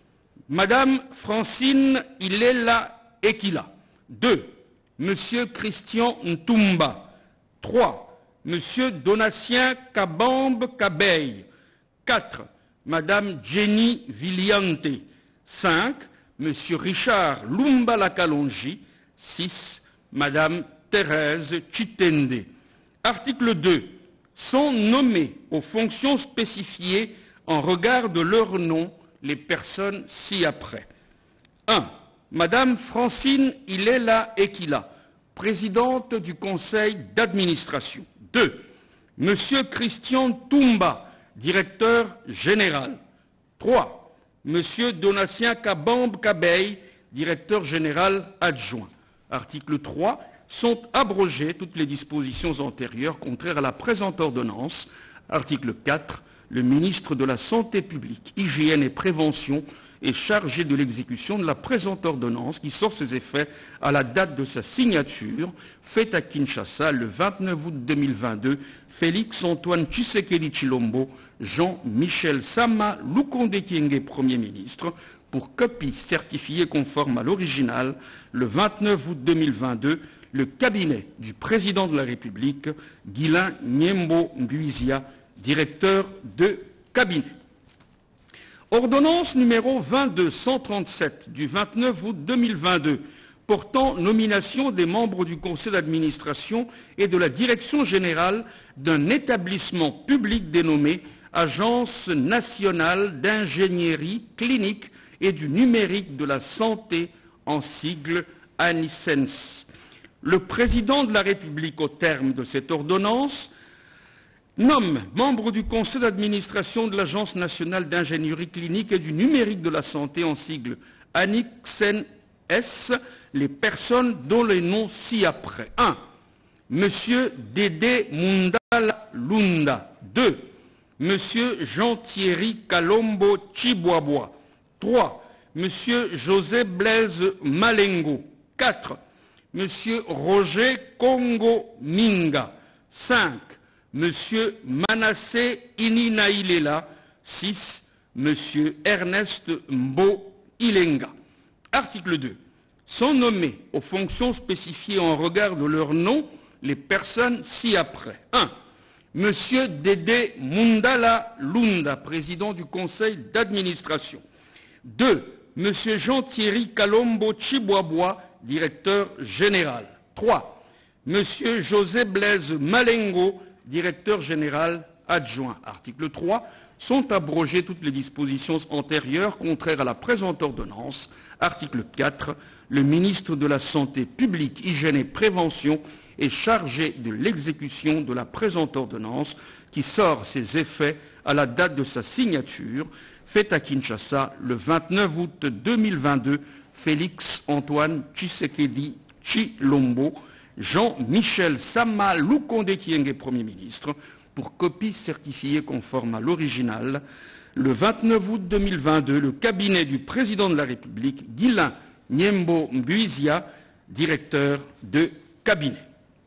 Madame Francine Ilela Ekila. deux. Monsieur Christian Ntumba. trois. Monsieur Donatien Kabambe Kabeille. quatre. Madame Jenny Viliante. cinq. Monsieur Richard Lumba Lakalonji. six. Madame Thérèse Chitende. Article deux. Sont nommées aux fonctions spécifiées en regard de leur nom les personnes ci-après. un. Madame Francine Ilela Ekila, présidente du conseil d'administration. deux. Monsieur Christian Toumba, directeur général. trois. Monsieur Donatien Kabambe Kabeille, directeur général adjoint. Article trois. Sont abrogées toutes les dispositions antérieures contraires à la présente ordonnance. Article quatre. Le ministre de la Santé publique, Hygiène et Prévention est chargé de l'exécution de la présente ordonnance qui sort ses effets à la date de sa signature, faite à Kinshasa le vingt-neuf août deux mille vingt-deux, Félix-Antoine Tshisekedi Tshilombo, Jean-Michel Sama Lukonde Kyenge, Premier ministre, pour copie certifiée conforme à l'original le vingt-neuf août deux mille vingt-deux, le cabinet du président de la République, Guilain Nyembo Mbuizia, directeur de cabinet. Ordonnance numéro vingt-deux cent trente-sept du vingt-neuf août deux mille vingt-deux, portant nomination des membres du conseil d'administration et de la direction générale d'un établissement public dénommé Agence nationale d'ingénierie clinique et du numérique de la santé, en sigle ANISENS. Le président de la République, au terme de cette ordonnance, nomme membre du conseil d'administration de l'Agence nationale d'ingénierie clinique et du numérique de la santé, en sigle ANICSENS, les personnes dont les noms ci-après. un. Monsieur Dédé Mundala Lunda. deux. Monsieur Jean-Thierry Kalombo Chiboaboa. trois. Monsieur José Blaise Malengo. quatre. Monsieur Roger Congo Minga. cinq. Monsieur Manassé Ininaïlela. six. Monsieur Ernest Mbo Ilenga. Article deux. Sont nommés aux fonctions spécifiées en regard de leur nom les personnes ci-après. un. Monsieur Dédé Mundala Lunda, président du conseil d'administration. deux. Monsieur Jean-Thierry Kalombo Chiboaboa, directeur général. trois. Monsieur José Blaise Malengo, directeur général adjoint. Article trois. Sont abrogées toutes les dispositions antérieures contraires à la présente ordonnance. Article quatre. Le ministre de la Santé publique, Hygiène et Prévention est chargé de l'exécution de la présente ordonnance qui sort ses effets à la date de sa signature, faite à Kinshasa le vingt-neuf août deux mille vingt-deux, Félix Antoine Tshisekedi Tshilombo, Jean-Michel Sama Lukonde Kyenge, Premier ministre, pour copie certifiée conforme à l'original. Le vingt-neuf août deux mille vingt-deux, le cabinet du président de la République, Guilain Nyembo Mbuizia, directeur de cabinet.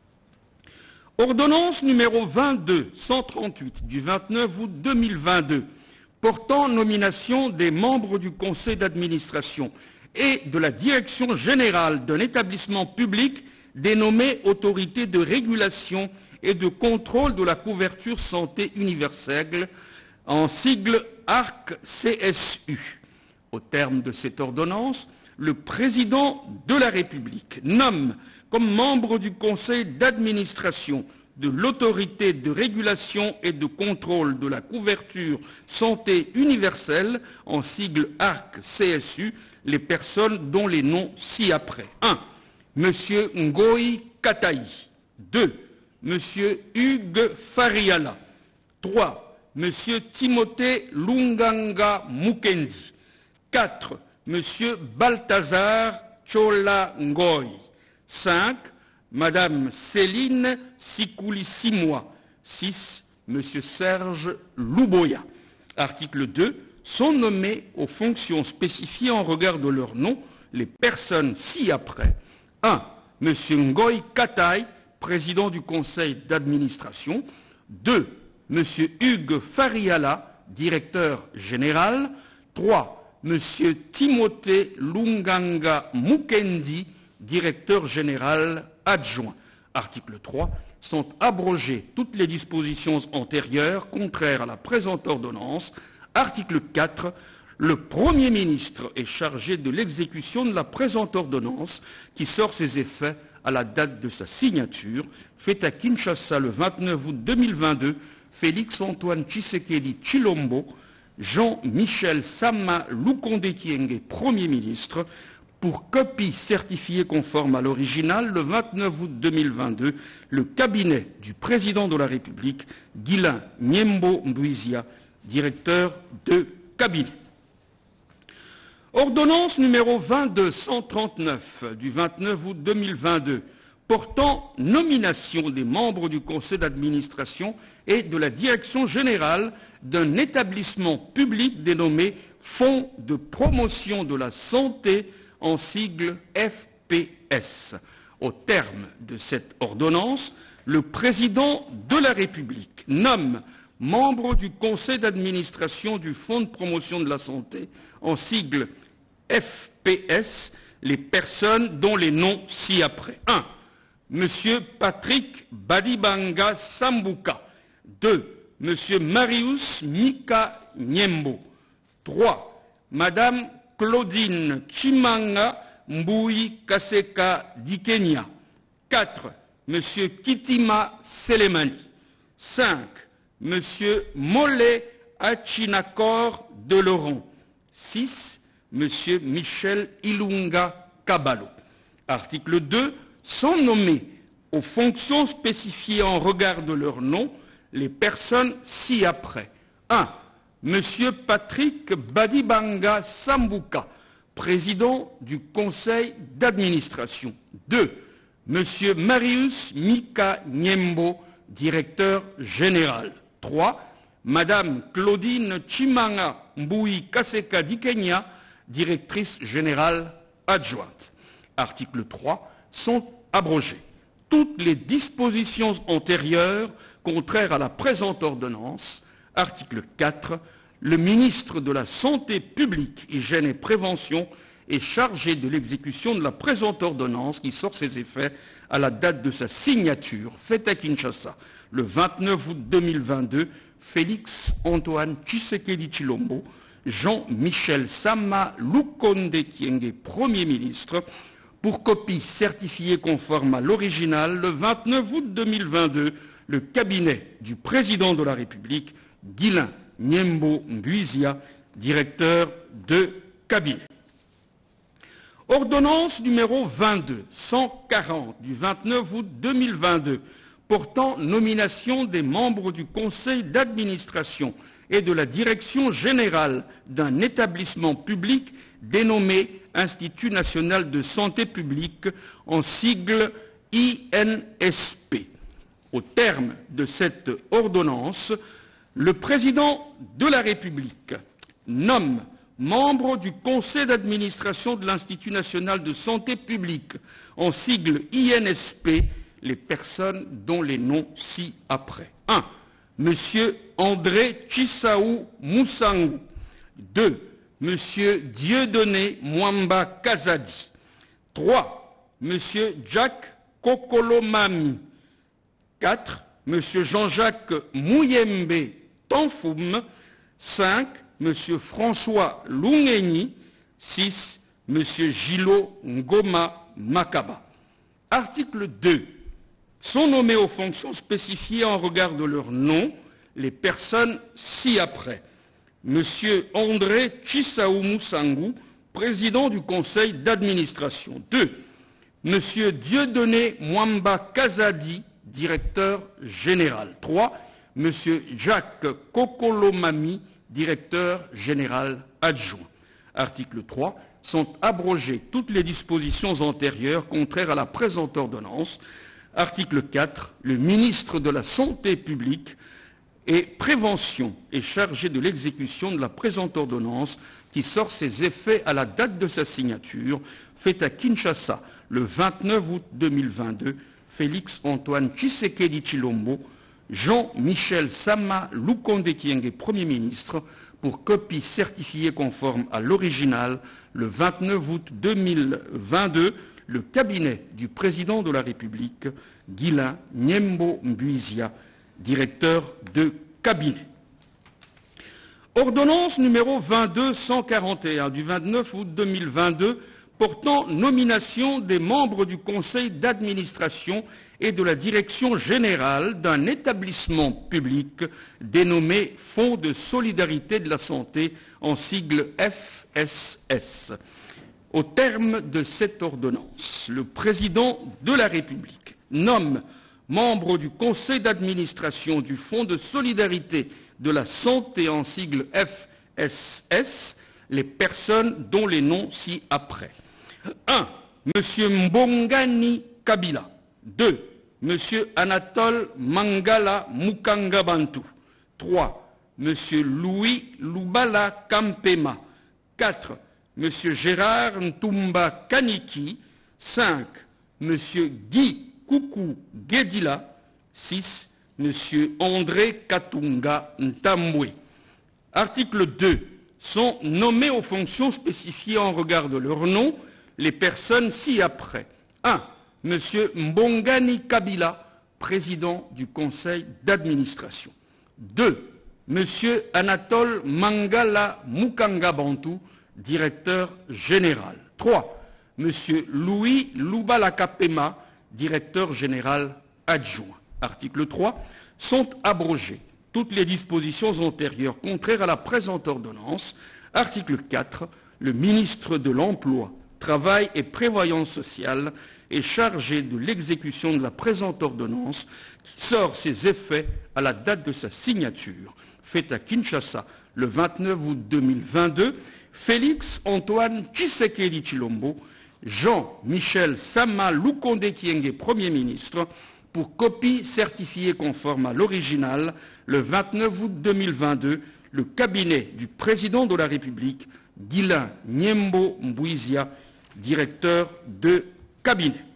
Ordonnance numéro vingt-deux cent trente-huit du vingt-neuf août deux mille vingt-deux, portant nomination des membres du conseil d'administration et de la direction générale d'un établissement public dénommé Autorité de régulation et de contrôle de la couverture santé universelle, en sigle A R C C S U. Au terme de cette ordonnance, le président de la République nomme comme membre du conseil d'administration de l'autorité de régulation et de contrôle de la couverture santé universelle, en sigle A R C C S U, les personnes dont les noms ci-après. un. Monsieur Ngoï Kataï. deux. Monsieur Hugues Fariala. trois. Monsieur Timothée Lunganga Mukendi. quatre. Monsieur Balthazar Chola Ngoï. cinq. Madame Céline Sikouli-Simois. six. Monsieur Serge Louboya. Article deux. Sont nommés aux fonctions spécifiées en regard de leur nom les personnes ci-après. un. Monsieur Ngoï Kataï, président du conseil d'administration. deux. Monsieur Hugues Fariala, directeur général. trois. Monsieur Timothée Lunganga Mukendi, directeur général adjoint. Article trois. Sont abrogées toutes les dispositions antérieures contraires à la présente ordonnance. Article quatre. Le Premier ministre est chargé de l'exécution de la présente ordonnance qui sort ses effets à la date de sa signature. Fait à Kinshasa le vingt-neuf août deux mille vingt-deux, Félix Antoine Tshisekedi Tshilombo, Jean-Michel Sama Lukonde Kyenge, Premier ministre, pour copie certifiée conforme à l'original le vingt-neuf août deux mille vingt-deux, le cabinet du président de la République, Guilain Nyembo Mbuizia, directeur de cabinet. Ordonnance numéro vingt-deux cent trente-neuf du vingt-neuf août deux mille vingt-deux, portant nomination des membres du conseil d'administration et de la direction générale d'un établissement public dénommé Fonds de promotion de la santé, en sigle F P S. Au terme de cette ordonnance, le président de la République nomme membre du conseil d'administration du Fonds de promotion de la santé, en sigle F P S, les personnes dont les noms ci-après. un. Monsieur Patrick Badibanga Sambuka. deux. Monsieur Marius Mika Nyembo. trois. Madame Claudine Chimanga Mboui Kaseka Dikenya. quatre. Monsieur Kitima Selemani. cinq. Monsieur Mole Achinakor de Laurent. six. Monsieur Michel Ilunga Kabalo. Article deux. Sont nommés aux fonctions spécifiées en regard de leur nom les personnes ci-après. un. Monsieur Patrick Badibanga Sambuka, président du conseil d'administration. deux. Monsieur Marius Mika Nyembo, directeur général. trois. Madame Claudine Chimanga Mboui Kaseka Dikenya, directrice générale adjointe. Article trois. Sont abrogées toutes les dispositions antérieures contraires à la présente ordonnance. Article quatre. Le ministre de la Santé publique, Hygiène et Prévention est chargé de l'exécution de la présente ordonnance qui sort ses effets à la date de sa signature, faite à Kinshasa le vingt-neuf août deux mille vingt-deux. Félix Antoine Tshisekedi Tshilombo, Jean-Michel Sama Lukonde Kyenge, Premier ministre, pour copie certifiée conforme à l'original le vingt-neuf août deux mille vingt-deux, le cabinet du président de la République, Guilain Nyembo Mbuizia, directeur de cabinet. Ordonnance numéro vingt-deux cent quarante du vingt-neuf août deux mille vingt-deux, portant nomination des membres du conseil d'administration et de la direction générale d'un établissement public dénommé Institut national de santé publique, en sigle I N S P. Au terme de cette ordonnance, le président de la République nomme membre du conseil d'administration de l'Institut national de santé publique, en sigle I N S P, les personnes dont les noms ci-après. un. Monsieur André Chisaou Mousangou. deux. Monsieur Dieudonné Mwamba Kazadi. trois. Monsieur Jack Kokolomami. quatre. Monsieur Jean-Jacques Mouyembe Tanfoum. cinq. Monsieur François Lungeni. six. Monsieur Gilo Ngoma Makaba. Article deux. Sont nommés aux fonctions spécifiées en regard de leur nom les personnes ci-après. Monsieur André Chisaou Mousangou, président du conseil d'administration. deux. Monsieur Dieudonné Mwamba Kazadi, directeur général. trois. Monsieur Jacques Kokolomami, directeur général adjoint. Article trois. Sont abrogées toutes les dispositions antérieures contraires à la présente ordonnance. Article quatre. Le ministre de la Santé publique et Prévention est chargé de l'exécution de la présente ordonnance qui sort ses effets à la date de sa signature, faite à Kinshasa le vingt-neuf août deux mille vingt-deux. Félix Antoine Tshisekedi Tshilombo, Jean-Michel Sama Lukonde Kyenge, Premier ministre, pour copie certifiée conforme à l'original le vingt-neuf août deux mille vingt-deux, le cabinet du président de la République, Guilain Nyembo Mbuizia, directeur de cabinet. Ordonnance numéro vingt-deux cent quarante et un du vingt-neuf août deux mille vingt-deux portant nomination des membres du conseil d'administration et de la direction générale d'un établissement public dénommé Fonds de solidarité de la santé, en sigle F S S. Au terme de cette ordonnance, le président de la République nomme membre du conseil d'administration du Fonds de solidarité de la santé, en sigle F S S, les personnes dont les noms ci-après. un. Monsieur Mbongani Kabila. deux. Monsieur Anatole Mangala Mukangabantu. trois. Monsieur Louis Lubala Kampema. quatre. Monsieur Gérard Ntumba Kaniki. cinq. Monsieur Guy Koukou Guedila. six. Monsieur André Katunga Ntambwe. Article deux. Sont nommés aux fonctions spécifiées en regard de leur nom les personnes ci-après. un. Monsieur Mbongani Kabila, président du conseil d'administration. deux. Monsieur Anatole Mangala Mukangabantu, directeur général. trois. Monsieur Louis Lubalakapema, directeur général adjoint. Article trois. Sont abrogées toutes les dispositions antérieures contraires à la présente ordonnance. Article quatre. Le ministre de l'Emploi, Travail et Prévoyance sociale est chargé de l'exécution de la présente ordonnance qui sort ses effets à la date de sa signature, faite à Kinshasa le vingt-neuf août deux mille vingt-deux. Félix Antoine Tshisekedi Tshilombo, Jean-Michel Sama Lukonde Kyenge, Premier ministre, pour copie certifiée conforme à l'original le vingt-neuf août deux mille vingt-deux, le cabinet du président de la République, Guilain Nyembo Mbuizia, directeur de cabinet.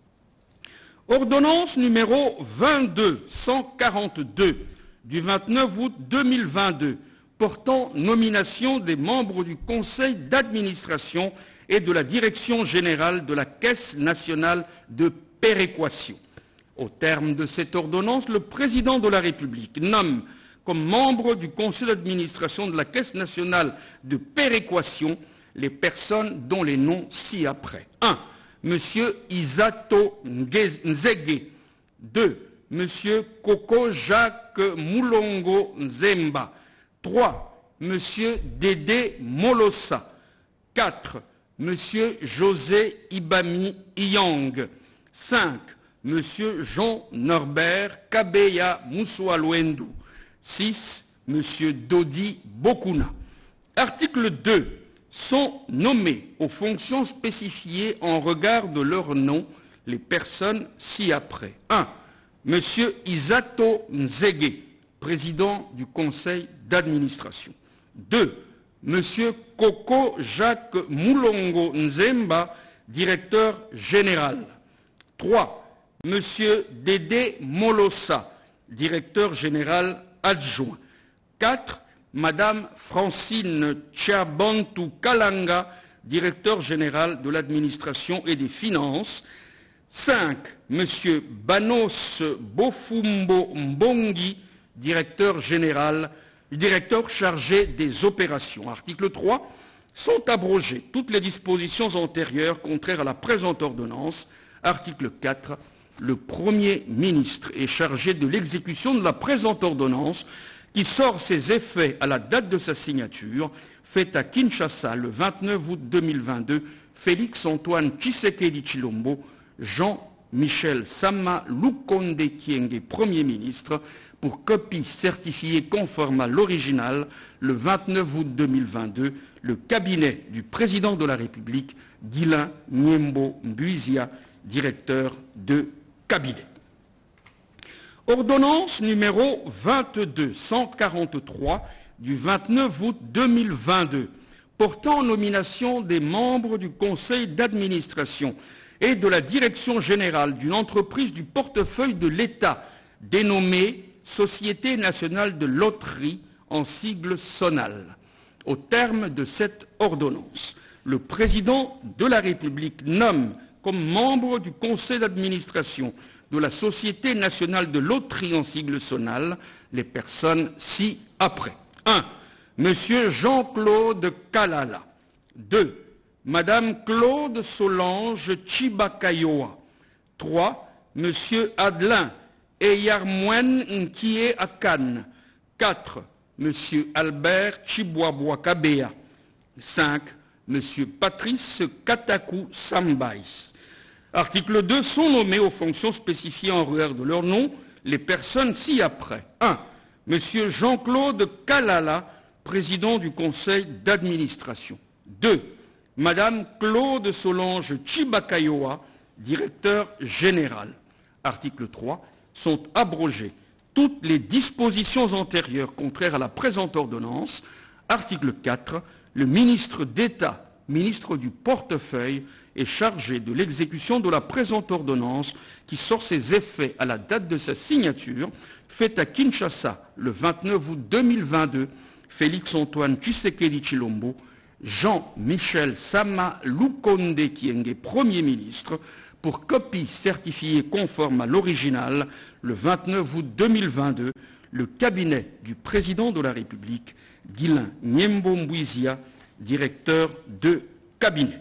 Ordonnance numéro vingt-deux cent quarante-deux du vingt-neuf août deux mille vingt-deux portant nomination des membres du conseil d'administration et de la direction générale de la Caisse nationale de péréquation. Au terme de cette ordonnance, le président de la République nomme comme membre du conseil d'administration de la Caisse nationale de péréquation les personnes dont les noms ci-après. un. Monsieur Isato Nzege. deux. Monsieur Koko Jacques Moulongo Nzemba. trois. Monsieur Dédé Molossa. quatre. Monsieur José Ibami Iyang. cinq. Monsieur Jean Norbert Kabeya Moussoualouendou. six. Monsieur Dodi Bokuna. Article deux. sont nommées aux fonctions spécifiées en regard de leur nom les personnes ci-après. un. M. Isato Nzege, président du conseil d'administration. deux. M. Koko Jacques Moulongo Nzemba, directeur général. trois. M. Dédé Molossa, directeur général adjoint. quatre. Madame Francine Tchabantou Kalanga, directeur général de l'administration et des finances. cinq. Monsieur Banos Bofumbo Mbongi, directeur général, directeur chargé des opérations. Article trois. Sont abrogées toutes les dispositions antérieures contraires à la présente ordonnance. Article quatre. Le Premier ministre est chargé de l'exécution de la présente ordonnance qui sort ses effets à la date de sa signature, faite à Kinshasa le vingt-neuf août deux mille vingt-deux, Félix-Antoine Tshisekedi Tshilombo, Jean-Michel Sama Lukonde Kyenge, Premier ministre, pour copie certifiée conforme à l'original, le vingt-neuf août deux mille vingt-deux, le cabinet du président de la République, Guilain Nyembo Mbuizia, directeur de cabinet. Ordonnance numéro vingt-deux cent quarante-trois du vingt-neuf août deux mille vingt-deux, portant nomination des membres du conseil d'administration et de la direction générale d'une entreprise du portefeuille de l'État dénommée Société nationale de loterie en sigle SONAL. Au terme de cette ordonnance, le président de la République nomme comme membre du conseil d'administration de la Société nationale de loterie en sigle SONAL les personnes ci-après. un. Monsieur Jean-Claude Kalala. deux. Madame Claude Solange Chibakayoa. trois. Monsieur Adelin Eyarmouen Nkie Akan. quatre. Monsieur Albert Chibwabwa Kabea. cinq. Monsieur Patrice Katakou Sambaï. Article deux. Sont nommés aux fonctions spécifiées en regard de leur nom les personnes ci-après. un. Monsieur Jean-Claude Kalala, président du conseil d'administration. deux. Madame Claude Solange Chibakayoa, directeur général. Article trois. Sont abrogées toutes les dispositions antérieures contraires à la présente ordonnance. Article quatre. Le ministre d'État, ministre du portefeuille, est chargé de l'exécution de la présente ordonnance qui sort ses effets à la date de sa signature, faite à Kinshasa le vingt-neuf août deux mille vingt-deux, Félix-Antoine Tshisekedi Tshilombo, Jean-Michel Sama Lukonde Kyenge, Premier ministre, pour copie certifiée conforme à l'original, le vingt-neuf août deux mille vingt-deux, le cabinet du président de la République, Guilain Nyembo Mbuizia, directeur de cabinet.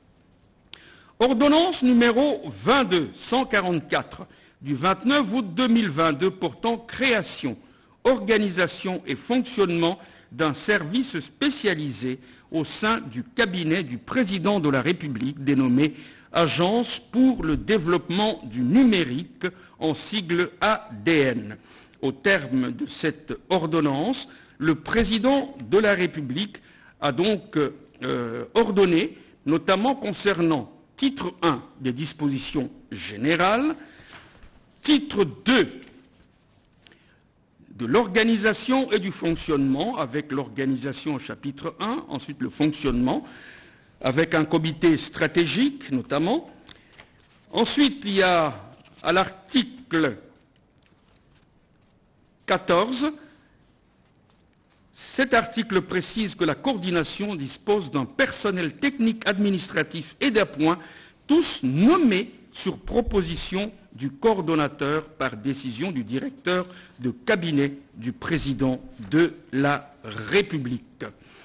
Ordonnance numéro vingt-deux cent quarante-quatre du vingt-neuf août deux mille vingt-deux portant création, organisation et fonctionnement d'un service spécialisé au sein du cabinet du président de la République dénommé Agence pour le développement du numérique en sigle A D N. Au terme de cette ordonnance, le président de la République a donc euh, ordonné, notamment concernant titre un des dispositions générales, titre deux de l'organisation et du fonctionnement, avec l'organisation au chapitre un, ensuite le fonctionnement, avec un comité stratégique notamment. Ensuite, il y a à l'article quatorze, cet article précise que la coordination dispose d'un personnel technique, administratif et d'appoint, tous nommés sur proposition du coordonnateur par décision du directeur de cabinet du président de la République.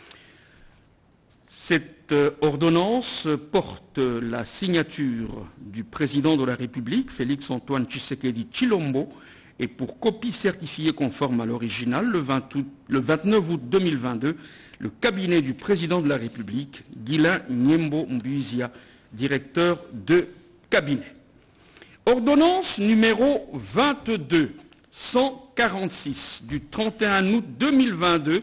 Cette ordonnance porte la signature du président de la République, Félix-Antoine Tshisekedi Tshilombo, et pour copie certifiée conforme à l'original, le, le vingt-neuf août deux mille vingt-deux, le cabinet du président de la République, Guilain Nyembo Mbuizia, directeur de cabinet. Ordonnance numéro vingt-deux cent quarante-six du trente et un août deux mille vingt-deux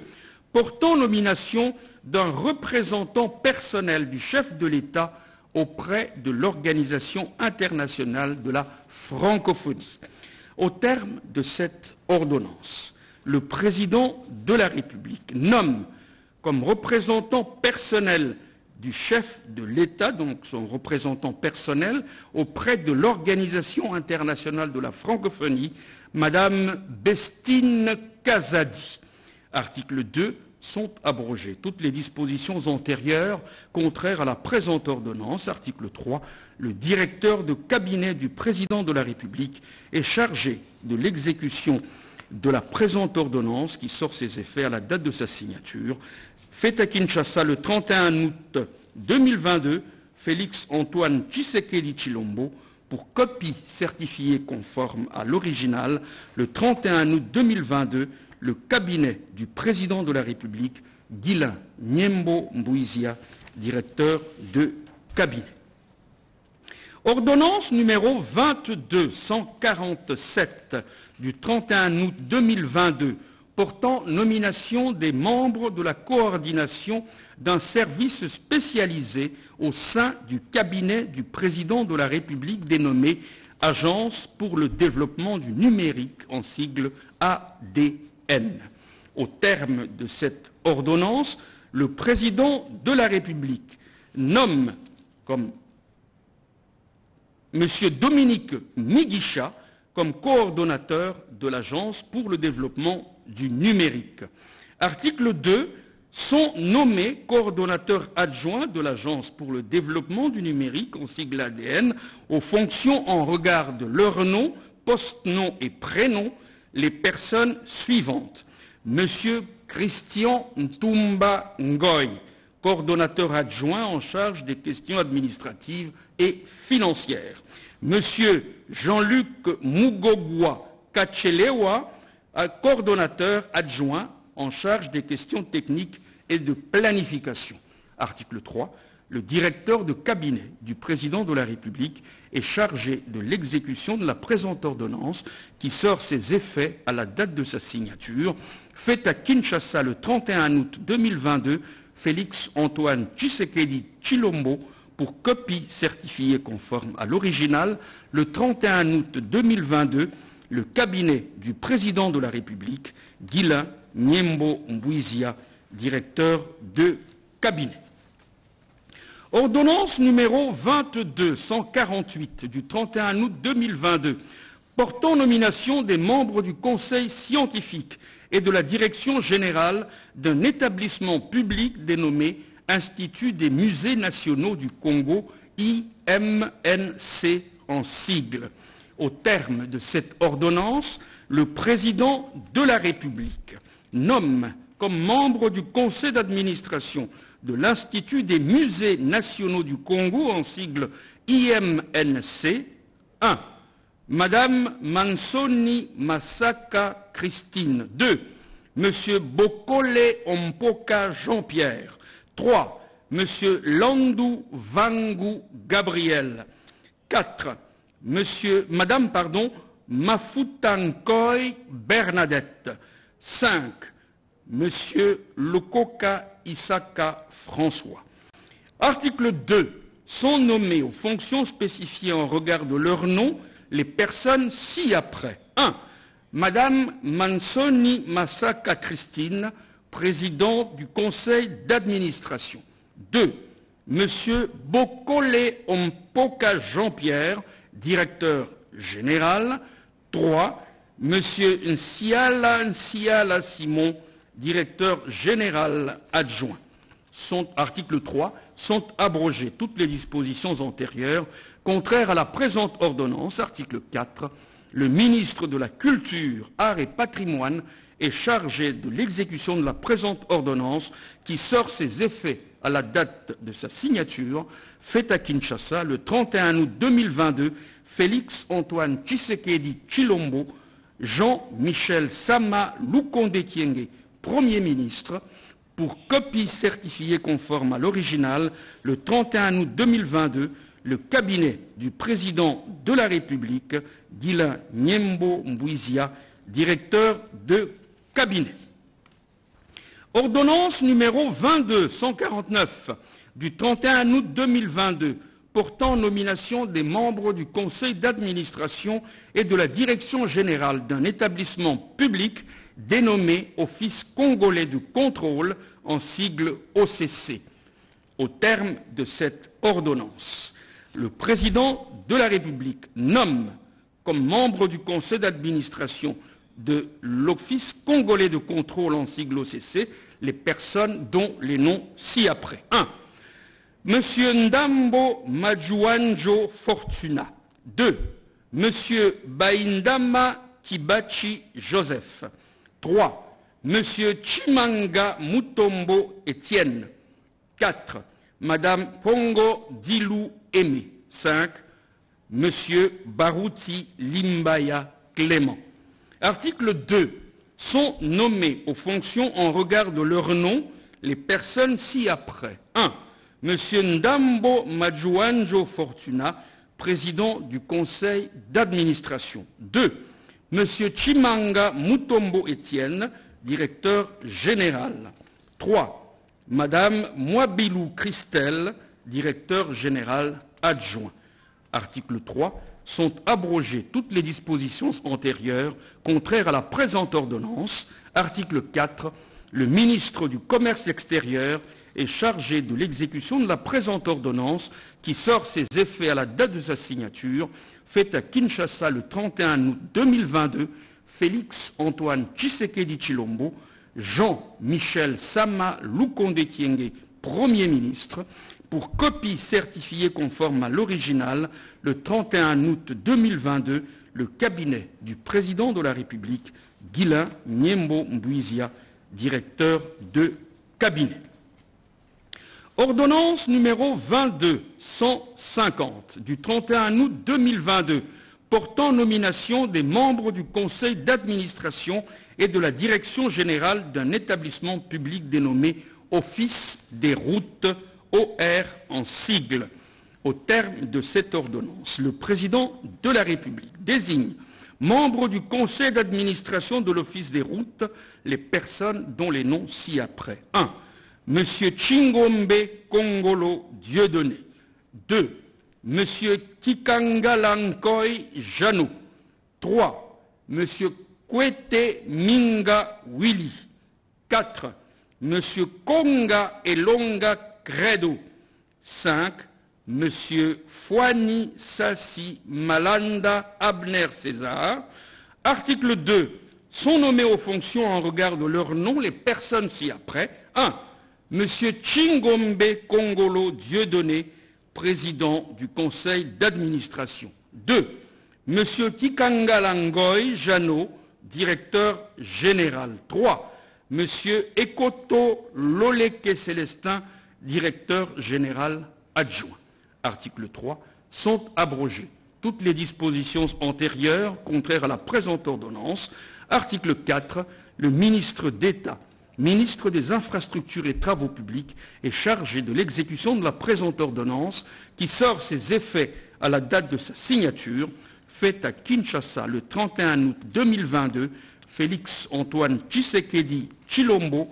portant nomination d'un représentant personnel du chef de l'État auprès de l'Organisation internationale de la francophonie. Au terme de cette ordonnance, le président de la République nomme comme représentant personnel du chef de l'État, donc son représentant personnel, auprès de l'Organisation internationale de la francophonie, Madame Bestine Kazadi. Article deux, sont abrogées toutes les dispositions antérieures contraires à la présente ordonnance. Article trois, le directeur de cabinet du président de la République est chargé de l'exécution de la présente ordonnance qui sort ses effets à la date de sa signature. Fait à Kinshasa le trente et un août deux mille vingt-deux, Félix Antoine Tshisekedi Tshilombo, pour copie certifiée conforme à l'original, le trente et un août deux mille vingt-deux, le cabinet du président de la République, Guilain Nyembo Mbouizia, directeur de cabinet. Ordonnance numéro vingt-deux cent quarante-sept du trente et un août deux mille vingt-deux, portant nomination des membres de la coordination d'un service spécialisé au sein du cabinet du président de la République dénommé Agence pour le développement du numérique, en sigle A D N. Au terme de cette ordonnance, le président de la République nomme comme M. Dominique Miguicha comme coordonnateur de l'Agence pour le développement du numérique. Article deux, sont nommés coordonnateurs adjoints de l'Agence pour le développement du numérique, en sigle A D N, aux fonctions en regard de leur nom, post-nom et prénom, les personnes suivantes. Monsieur Christian Ntumba Ngoy, coordonnateur adjoint en charge des questions administratives et financières. Monsieur Jean-Luc Mugogwa Kachelewa, coordonnateur adjoint en charge des questions techniques et de planification. Article trois. Le directeur de cabinet du président de la République est chargé de l'exécution de la présente ordonnance qui sort ses effets à la date de sa signature. Fait à Kinshasa le trente et un août deux mille vingt-deux, Félix Antoine Tshisekedi Tshilombo, pour copie certifiée conforme à l'original, le trente et un août deux mille vingt-deux, le cabinet du président de la République, Guilain Nyembo Mbouizia, directeur de cabinet. Ordonnance numéro vingt-deux cent quarante-huit du trente et un août deux mille vingt-deux, portant nomination des membres du Conseil scientifique et de la direction générale d'un établissement public dénommé Institut des musées nationaux du Congo, I M N C en sigle. Au terme de cette ordonnance, le président de la République nomme comme membre du conseil d'administration de l'Institut des musées nationaux du Congo, en sigle I M N C, un. Madame Mansoni Masaka Christine, deux. Monsieur Bokole Ompoka Jean-Pierre, trois. Monsieur Landou Vangu Gabriel, quatre. Monsieur, Madame, pardon, Mafutankoy Bernadette, cinq. Monsieur Lokoka Isaka François. Article deux. Sont nommés aux fonctions spécifiées en regard de leur nom les personnes ci-après. un. Madame Mansoni Masaka Christine, président du conseil d'administration. deux. Monsieur Bokole Ompoka Jean-Pierre, directeur général. trois. Monsieur Nsiala Nsiala Simon, directeur général adjoint. Sont, article trois, sont abrogées toutes les dispositions antérieures contraires à la présente ordonnance. Article quatre, le ministre de la Culture, Arts et Patrimoine est chargé de l'exécution de la présente ordonnance qui sort ses effets à la date de sa signature. Fait à Kinshasa le trente et un août deux mille vingt-deux, Félix Antoine Tshisekedi Tshilombo, Jean-Michel Sama Lukonde Kyenge, Premier ministre, pour copie certifiée conforme à l'original, le trente et un août deux mille vingt-deux, le cabinet du président de la République, Guilain Nyembo Mbouizia, directeur de cabinet. Ordonnance numéro vingt-deux cent quarante-neuf du trente et un août deux mille vingt-deux portant nomination des membres du conseil d'administration et de la direction générale d'un établissement public dénommé Office congolais de contrôle, en sigle O C C. Au terme de cette ordonnance, le président de la République nomme comme membre du conseil d'administration de l'Office congolais de contrôle, en sigle O C C, les personnes dont les noms ci-après. un. Monsieur Ndambo Majuanjo Fortuna. deux. Monsieur Baindama Kibachi Joseph. trois. Monsieur Chimanga Mutombo Étienne. quatre. Madame Pongo Dilou Aimé. cinq. Monsieur Barouti Limbaya Clément. Article deux. Sont nommés aux fonctions en regard de leur nom les personnes ci-après. un. Monsieur Ndambo Majuanjo Fortuna, président du conseil d'administration. deux. Monsieur Chimanga Mutombo Étienne, directeur général. trois. Madame Mwabilou Christelle, directeur général adjoint. Article trois. Sont abrogées toutes les dispositions antérieures contraires à la présente ordonnance. Article quatre. Le ministre du Commerce extérieur est chargé de l'exécution de la présente ordonnance qui sort ses effets à la date de sa signature, faite à Kinshasa le trente et un août deux mille vingt-deux, Félix Antoine Tshisekedi Tshilombo, Jean-Michel Sama Lukonde Kyenge, Premier ministre, pour copie certifiée conforme à l'original, le trente et un août deux mille vingt-deux, le cabinet du président de la République, Guilain Nyembo Mbouizia, directeur de cabinet. Ordonnance numéro vingt-deux cent cinquante du trente et un août deux mille vingt-deux, portant nomination des membres du conseil d'administration et de la direction générale d'un établissement public dénommé Office des routes, O R en sigle. Au terme de cette ordonnance, le président de la République désigne membres du conseil d'administration de l'Office des routes les personnes dont les noms ci-après. un. Monsieur Chingombe Kongolo Dieudonné. deux. Monsieur Kikanga Lankoy Jano. trois. Monsieur Kwete Minga Willy. quatre. Monsieur Konga Elonga Credo. cinq. Monsieur Fouani Sassi Malanda Abner César. Article deux. Sont nommés aux fonctions en regard de leur nom les personnes ci-après. un. Monsieur Chingombe Kongolo Dieudonné, président du conseil d'administration. deux. Monsieur Kikanga Langoy Jano, directeur général. trois. Monsieur Ekoto Loleke Célestin, directeur général adjoint. Article trois. Sont abrogées toutes les dispositions antérieures contraires à la présente ordonnance. Article quatre. Le ministre d'État, ministre des Infrastructures et Travaux publics, est chargé de l'exécution de la présente ordonnance qui sort ses effets à la date de sa signature, faite à Kinshasa le trente et un août deux mille vingt-deux, Félix Antoine Tshisekedi Tshilombo,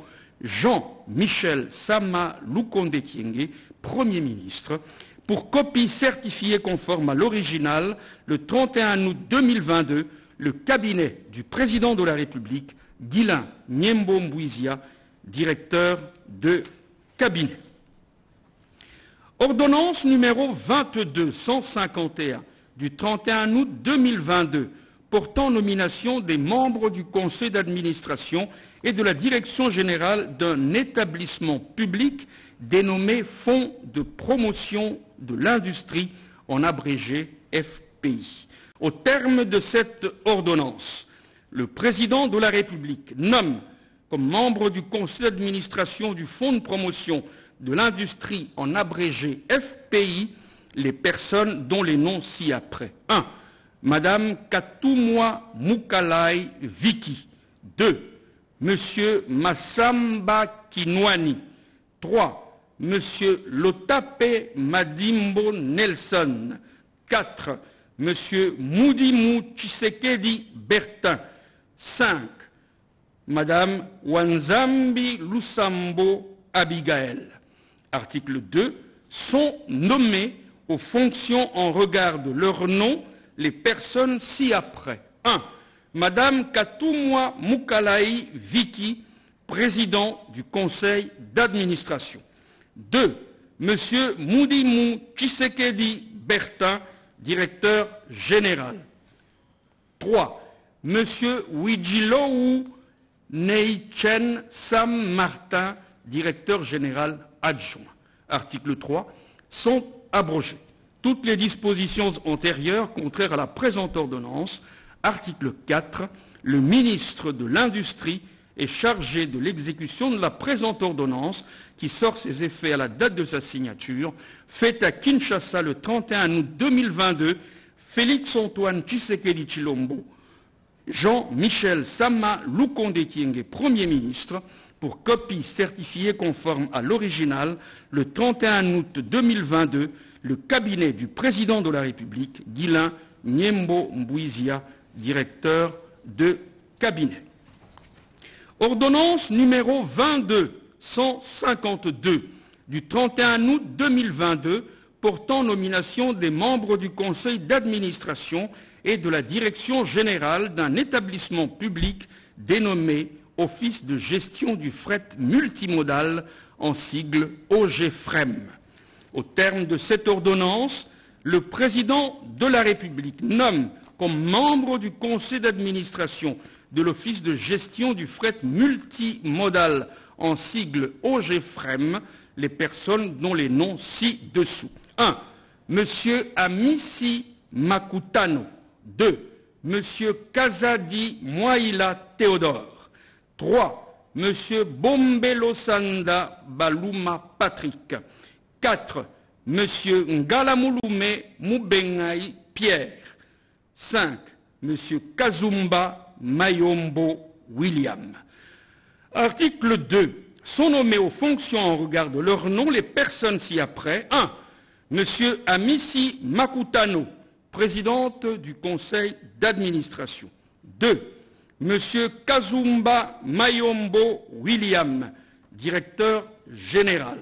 Jean-Michel Sama Lukonde Kyenge, Premier ministre, pour copie certifiée conforme à l'original, le trente et un août deux mille vingt-deux, le cabinet du président de la République, Guilain Nyembo Mbouizia, directeur de cabinet. Ordonnance numéro vingt-deux cent cinquante et un du trente et un août deux mille vingt-deux, portant nomination des membres du conseil d'administration et de la direction générale d'un établissement public dénommé Fonds de promotion de l'industrie, en abrégé F P I. Au terme de cette ordonnance, le président de la République nomme comme membre du conseil d'administration du Fonds de promotion de l'industrie, en abrégé F P I, les personnes dont les noms ci-après. un. Madame Katumwa Mukalai Viki. deux. Monsieur Massamba Kinwani. trois. Monsieur Lotape Madimbo Nelson. quatre. Monsieur Moudimu Tshisekedi Bertin. cinq. Madame Wanzambi Lusambo Abigail. Article deux. Sont nommés aux fonctions en regard de leur nom les personnes ci-après. un. Madame Katumwa Mukalai Viki, président du conseil d'administration. deux. Monsieur Mudimu Tshisekedi Bertin, directeur général. trois. Monsieur Wijilou Neichen Sam Martin, directeur général adjoint. Article trois. Sont abrogées toutes les dispositions antérieures contraires à la présente ordonnance. Article quatre. Le ministre de l'Industrie est chargé de l'exécution de la présente ordonnance qui sort ses effets à la date de sa signature, faite à Kinshasa le trente et un août deux mille vingt-deux, Félix-Antoine Tshisekedi Tshilombo, Jean-Michel Sama Lukonde Kyenge, Premier ministre, pour copie certifiée conforme à l'original, le trente et un août deux mille vingt-deux, le cabinet du président de la République, Guilain Nyembo Mbouizia, directeur de cabinet. Ordonnance numéro vingt-deux cent cinquante-deux du trente et un août deux mille vingt-deux portant nomination des membres du conseil d'administration et de la direction générale d'un établissement public dénommé Office de gestion du fret multimodal, en sigle O G F R E M. Au terme de cette ordonnance, le président de la République nomme comme membre du conseil d'administration de l'Office de gestion du fret multimodal, en sigle O G F R E M, les personnes dont les noms ci-dessous. un. Monsieur Amissi Makutano. deux. Monsieur Kazadi Mwaila Théodore. trois. Monsieur Bombelo Sanda Baluma Patrick. quatre. Monsieur Ngalamulume Mubengai Pierre. cinq. Monsieur Kazumba Mayombo William. Article deux. Sont nommés aux fonctions en regard de leur nom les personnes ci-après. un. Monsieur Amissi Makutano, présidente du conseil d'administration. deux. Monsieur Kazumba Mayombo William, directeur général.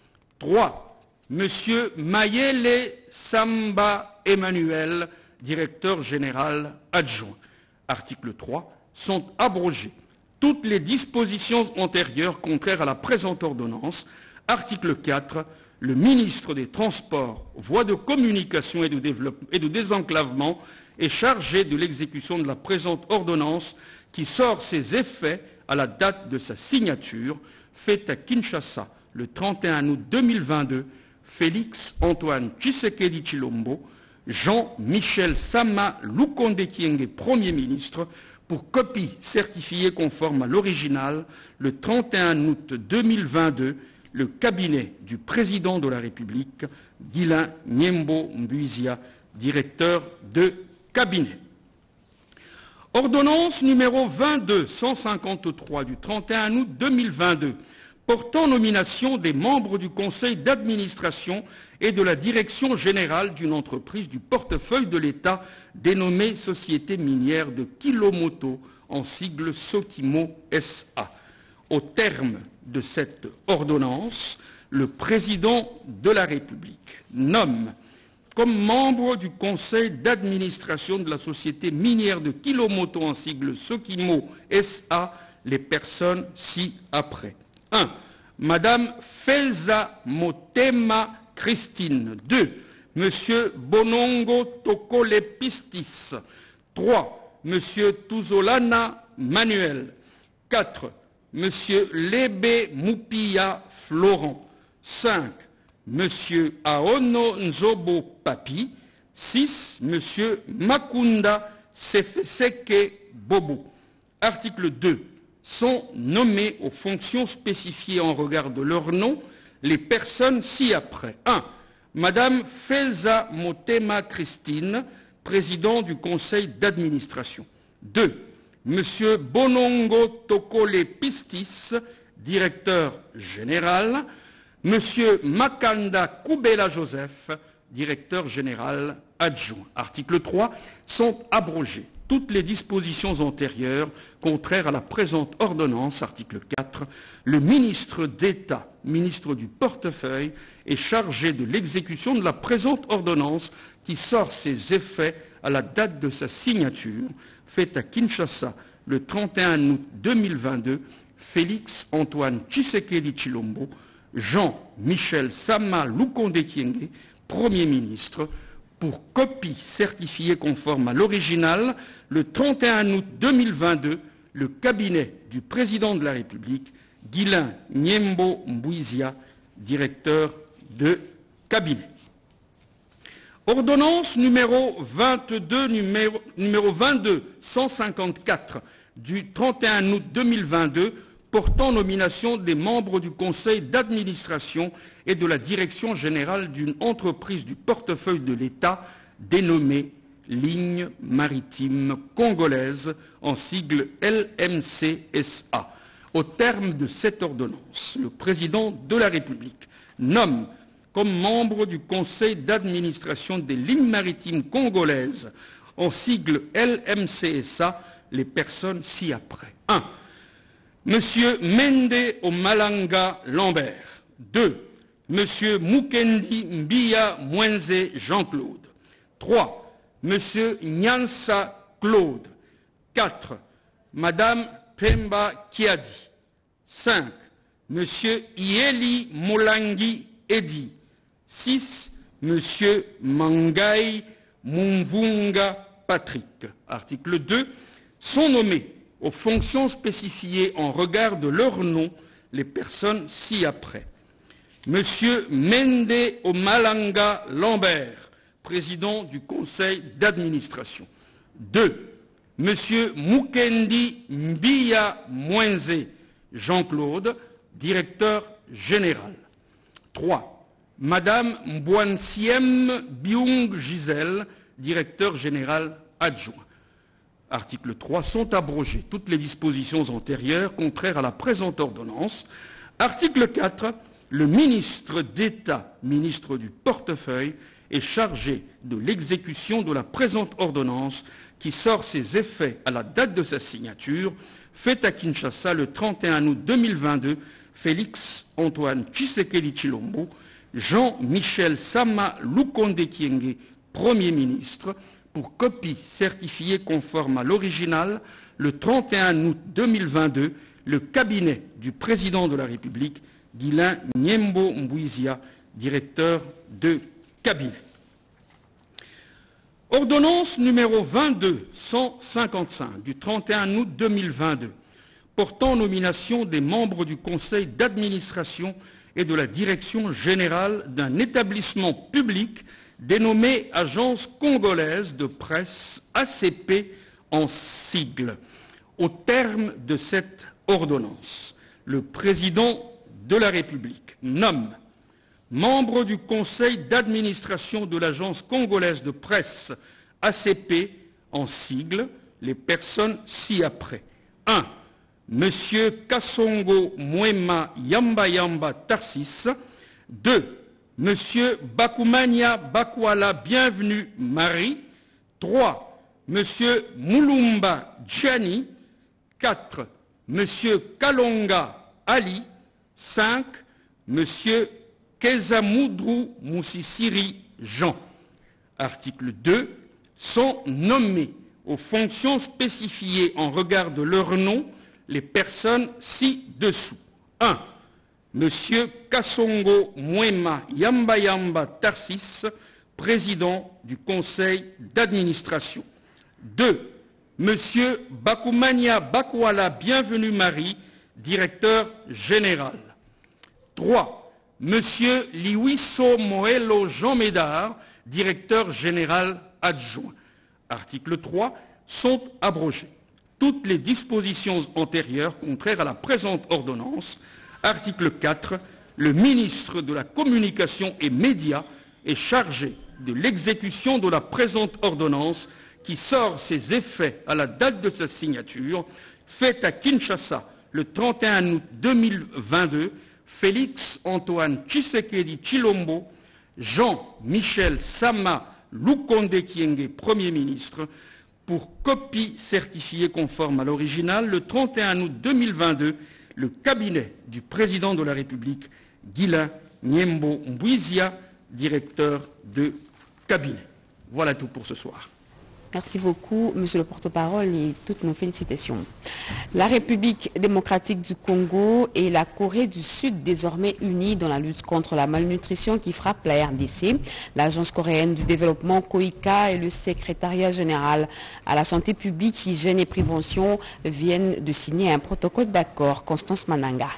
trois. Monsieur Mayele Samba Emmanuel, directeur général adjoint. Article trois. Sont abrogées toutes les dispositions antérieures contraires à la présente ordonnance. Article quatre. Le ministre des Transports, Voies de communication et de, développement, et de désenclavement est chargé de l'exécution de la présente ordonnance qui sort ses effets à la date de sa signature, faite à Kinshasa le trente et un août deux mille vingt-deux, Félix-Antoine Tshisekedi Tshilombo, Jean-Michel Sama Lukonde Kyenge, Premier ministre, pour copie certifiée conforme à l'original, le trente et un août deux mille vingt-deux, le cabinet du président de la République, Guilain Nyembo Mbouizia, directeur de cabinet. Ordonnance numéro vingt-deux cent cinquante-trois du trente et un août deux mille vingt-deux, portant nomination des membres du conseil d'administration et de la direction générale d'une entreprise du portefeuille de l'État dénommée Société minière de Kilomoto, en sigle Sokimo S A. Au terme de cette ordonnance, le président de la République nomme comme membre du conseil d'administration de la société minière de Kilomoto, en sigle Sokimo S A, les personnes ci-après. un. Madame Felza Motema Christine. deux. Monsieur Bonongo Tokole Pistis. trois. Monsieur Tuzolana Manuel. quatre. Monsieur Lebe Mupia Florent. cinq. Monsieur Aono Nzobo Papi. six. Monsieur Makunda Sefeseke Bobo. Article deux. Sont nommés aux fonctions spécifiées en regard de leur nom les personnes ci-après. un. Madame Feza Motema Christine, président du conseil d'administration. deux. Monsieur Bonongo Tokole Pistis, directeur général. Monsieur Makanda Koubela Joseph, directeur général adjoint. Article trois. Sont abrogées toutes les dispositions antérieures contraires à la présente ordonnance, article quatre, le ministre d'État, ministre du portefeuille, est chargé de l'exécution de la présente ordonnance qui sort ses effets à la date de sa signature, faite à Kinshasa le trente et un août deux mille vingt-deux, Félix Antoine Tshisekedi Tshilombo, Jean-Michel Sama Lukonde Kyenge, Premier ministre, pour copie certifiée conforme à l'original, le trente et un août deux mille vingt-deux, le cabinet du président de la République, Guilain Nyembo Mbouizia, directeur de cabinet. Ordonnance numéro vingt-deux, numéro, numéro vingt-deux cent cinquante-quatre du trente et un août deux mille vingt-deux, portant nomination des membres du conseil d'administration et de la direction générale d'une entreprise du portefeuille de l'État dénommée Ligne maritime congolaise, en sigle L M C S A. Au terme de cette ordonnance, le président de la République nomme comme membre du conseil d'administration des lignes maritimes congolaises, en sigle L M C S A, les personnes ci-après. un. Monsieur Mende Omalanga Lambert. deux. Monsieur Mukendi Mbia Mwenze Jean-Claude. trois. Monsieur Nyansa Claude. quatre. Madame Pemba Kiadi. cinq. Monsieur Ieli Molangi Edi. six. Monsieur Mangai Mumvunga Patrick. Article deux. Sont nommés aux fonctions spécifiées en regard de leur nom les personnes ci-après. Monsieur Mende Omalanga Lambert, président du conseil d'administration. deux. Monsieur Mukendi Mbia Mwenze Jean-Claude, directeur général. trois. Madame Mbouansiem Biung Gisèle, directeur général adjoint. Article trois. Sont abrogées toutes les dispositions antérieures contraires à la présente ordonnance. Article quatre. Le ministre d'État, ministre du portefeuille, est chargé de l'exécution de la présente ordonnance qui sort ses effets à la date de sa signature, faite à Kinshasa le trente et un août deux mille vingt-deux, Félix Antoine Tshisekedi Tshilombo, Jean-Michel Sama Lukonde Kyenge, Premier ministre, pour copie certifiée conforme à l'original, le trente et un août deux mille vingt-deux, le cabinet du président de la République, Guilain Nyembo Mbouizia, directeur de cabinet. Ordonnance numéro vingt-deux cent cinquante-cinq du trente et un août deux mille vingt-deux, portant nomination des membres du conseil d'administration et de la direction générale d'un établissement public dénommé Agence congolaise de presse, A C P en sigle. Au terme de cette ordonnance, le président de la République nomme membre du conseil d'administration de l'Agence congolaise de presse, A C P en sigle, les personnes ci-après. un. Monsieur Kassongo Mwema Yamba Yamba Tarsis. deux. Monsieur Bakoumania Bakwala Bienvenue Marie. trois. Monsieur Moulumba Djani. quatre. Monsieur Kalonga Ali. cinq. Monsieur Kezamoudrou Moussissiri Jean. Article deux. Sont nommés aux fonctions spécifiées en regard de leur nom les personnes ci-dessous. un. Monsieur Kassongo Mwema Yamba Yamba Tarsis, président du conseil d'administration. deux. Monsieur Bakoumania Bakwala Bienvenue Marie, directeur général. trois. Monsieur Liwiso Moelo Jean Médard, directeur général adjoint. Article trois. Sont abrogées toutes les dispositions antérieures contraires à la présente ordonnance. Article quatre. Le ministre de la Communication et Médias est chargé de l'exécution de la présente ordonnance qui sort ses effets à la date de sa signature, faite à Kinshasa le trente et un août deux mille vingt-deux, Félix Antoine Tshisekedi Tshilombo, Jean-Michel Sama Lukonde Kyenge, Premier ministre, pour copie certifiée conforme à l'original. Le trente et un août deux mille vingt-deux, le cabinet du président de la République, Guilain Nyembo Mbouizia, directeur de cabinet. Voilà tout pour ce soir. Merci beaucoup, monsieur le porte-parole, et toutes nos félicitations. La République démocratique du Congo et la Corée du Sud désormais unies dans la lutte contre la malnutrition qui frappe la R D C. L'Agence coréenne du développement COICA et le secrétariat général à la santé publique, hygiène et prévention viennent de signer un protocole d'accord. Constance Mananga.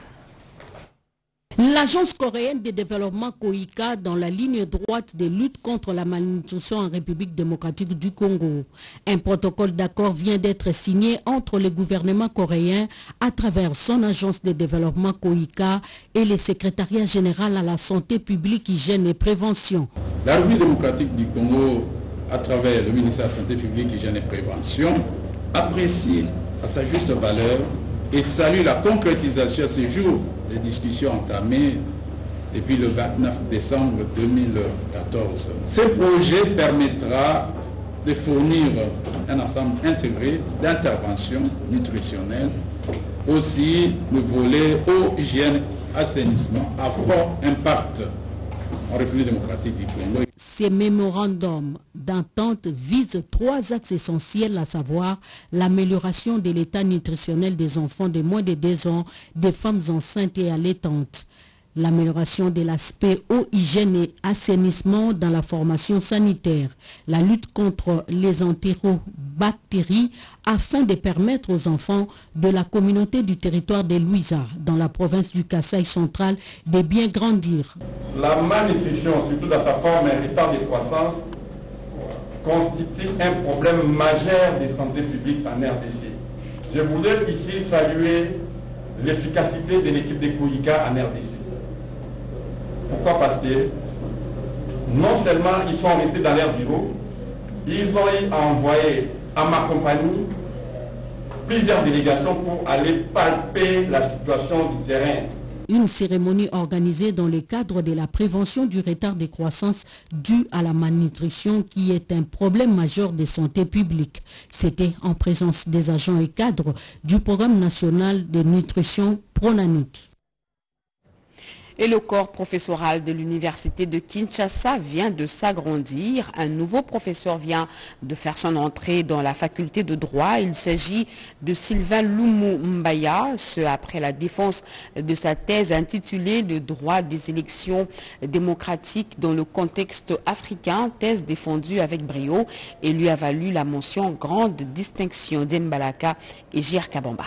L'Agence coréenne de développement COICA dans la ligne droite des luttes contre la malnutrition en République démocratique du Congo. Un protocole d'accord vient d'être signé entre le gouvernement coréen à travers son agence de développement COICA et le secrétariat général à la santé publique, hygiène et prévention. La République démocratique du Congo, à travers le ministère de la Santé publique, hygiène et prévention, apprécie à sa juste valeur et salue la concrétisation à ce jour des discussions entamées depuis le vingt-neuf décembre deux mille quatorze. Ce projet permettra de fournir un ensemble intégré d'interventions nutritionnelles, aussi le volet eau, hygiène, assainissement à fort impact en République démocratique du Congo. Ces mémorandums d'entente visent trois axes essentiels, à savoir l'amélioration de l'état nutritionnel des enfants de moins de deux ans, des femmes enceintes et allaitantes, l'amélioration de l'aspect eau, hygiène et assainissement dans la formation sanitaire, la lutte contre les entérobactéries afin de permettre aux enfants de la communauté du territoire de Luiza, dans la province du Kasaï central, de bien grandir. La malnutrition, surtout dans sa forme et retard de croissance, constitue un problème majeur de santé publique en R D C. Je voudrais ici saluer l'efficacité de l'équipe de COICA en R D C. Pourquoi? Parce que non seulement ils sont restés dans leur bureau, ils ont envoyé à ma compagnie plusieurs délégations pour aller palper la situation du terrain. Une cérémonie organisée dans le cadre de la prévention du retard de croissance dû à la malnutrition qui est un problème majeur de santé publique. C'était en présence des agents et cadres du programme national de nutrition Pronanut. Et le corps professoral de l'université de Kinshasa vient de s'agrandir. Un nouveau professeur vient de faire son entrée dans la faculté de droit. Il s'agit de Sylvain Loumou Mbaya, ce après la défense de sa thèse intitulée « Le droit des élections démocratiques dans le contexte africain », thèse défendue avec brio et lui a valu la mention grande distinction d'Embalaka et J R Kabamba.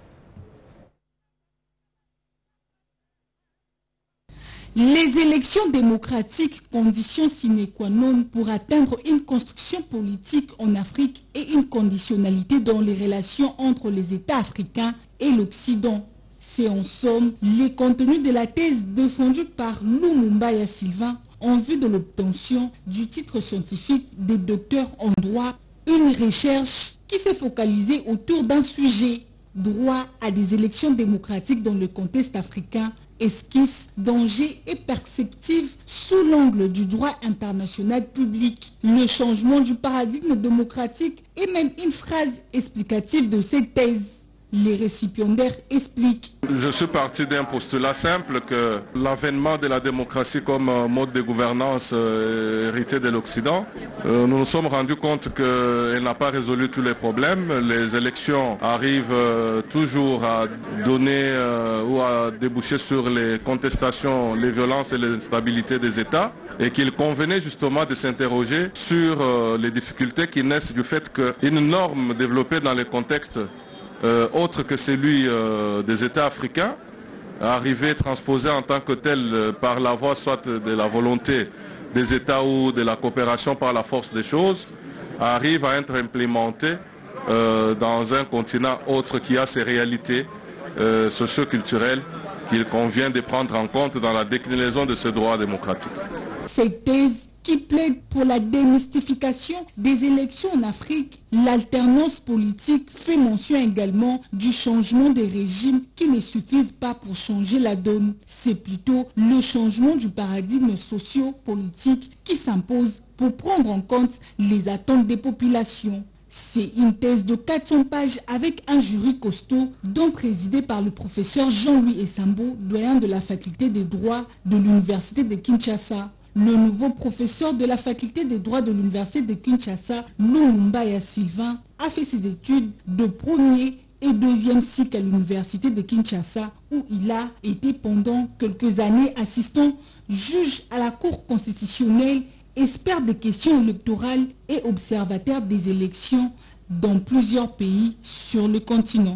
Les élections démocratiques, condition sine qua non pour atteindre une construction politique en Afrique et une conditionnalité dans les relations entre les États africains et l'Occident. C'est en somme le contenu de la thèse défendue par Loumou Mbaya Sylvain en vue de l'obtention du titre scientifique de docteur en droit, une recherche qui s'est focalisée autour d'un sujet, droit à des élections démocratiques dans le contexte africain, esquisse, danger et perspective sous l'angle du droit international public. Le changement du paradigme démocratique est même une phrase explicative de cette thèse. Les récipiendaires expliquent. Je suis parti d'un postulat simple que l'avènement de la démocratie comme mode de gouvernance euh, hérité de l'Occident, euh, nous nous sommes rendus compte qu'elle n'a pas résolu tous les problèmes. Les élections arrivent euh, toujours à donner euh, ou à déboucher sur les contestations, les violences et l'instabilité des États, et qu'il convenait justement de s'interroger sur euh, les difficultés qui naissent du fait qu'une norme développée dans les contextes Euh, autre que celui euh, des États africains, arrivé, transposé en tant que tel euh, par la voie soit de la volonté des États ou de la coopération par la force des choses, arrive à être implémenté euh, dans un continent autre qui a ses réalités euh, socio-culturelles qu'il convient de prendre en compte dans la déclinaison de ce droit démocratique. Cette thèse qui plaide pour la démystification des élections en Afrique, l'alternance politique fait mention également du changement des régimes qui ne suffisent pas pour changer la donne. C'est plutôt le changement du paradigme socio-politique qui s'impose pour prendre en compte les attentes des populations. C'est une thèse de quatre cents pages avec un jury costaud, dont présidé par le professeur Jean-Louis Essambo, doyen de la faculté des droits de l'université de Kinshasa. Le nouveau professeur de la faculté des droits de l'université de Kinshasa, Lumumbaya Sylvain, a fait ses études de premier et deuxième cycle à l'université de Kinshasa, où il a été pendant quelques années assistant juge à la Cour constitutionnelle, expert des questions électorales et observateur des élections dans plusieurs pays sur le continent.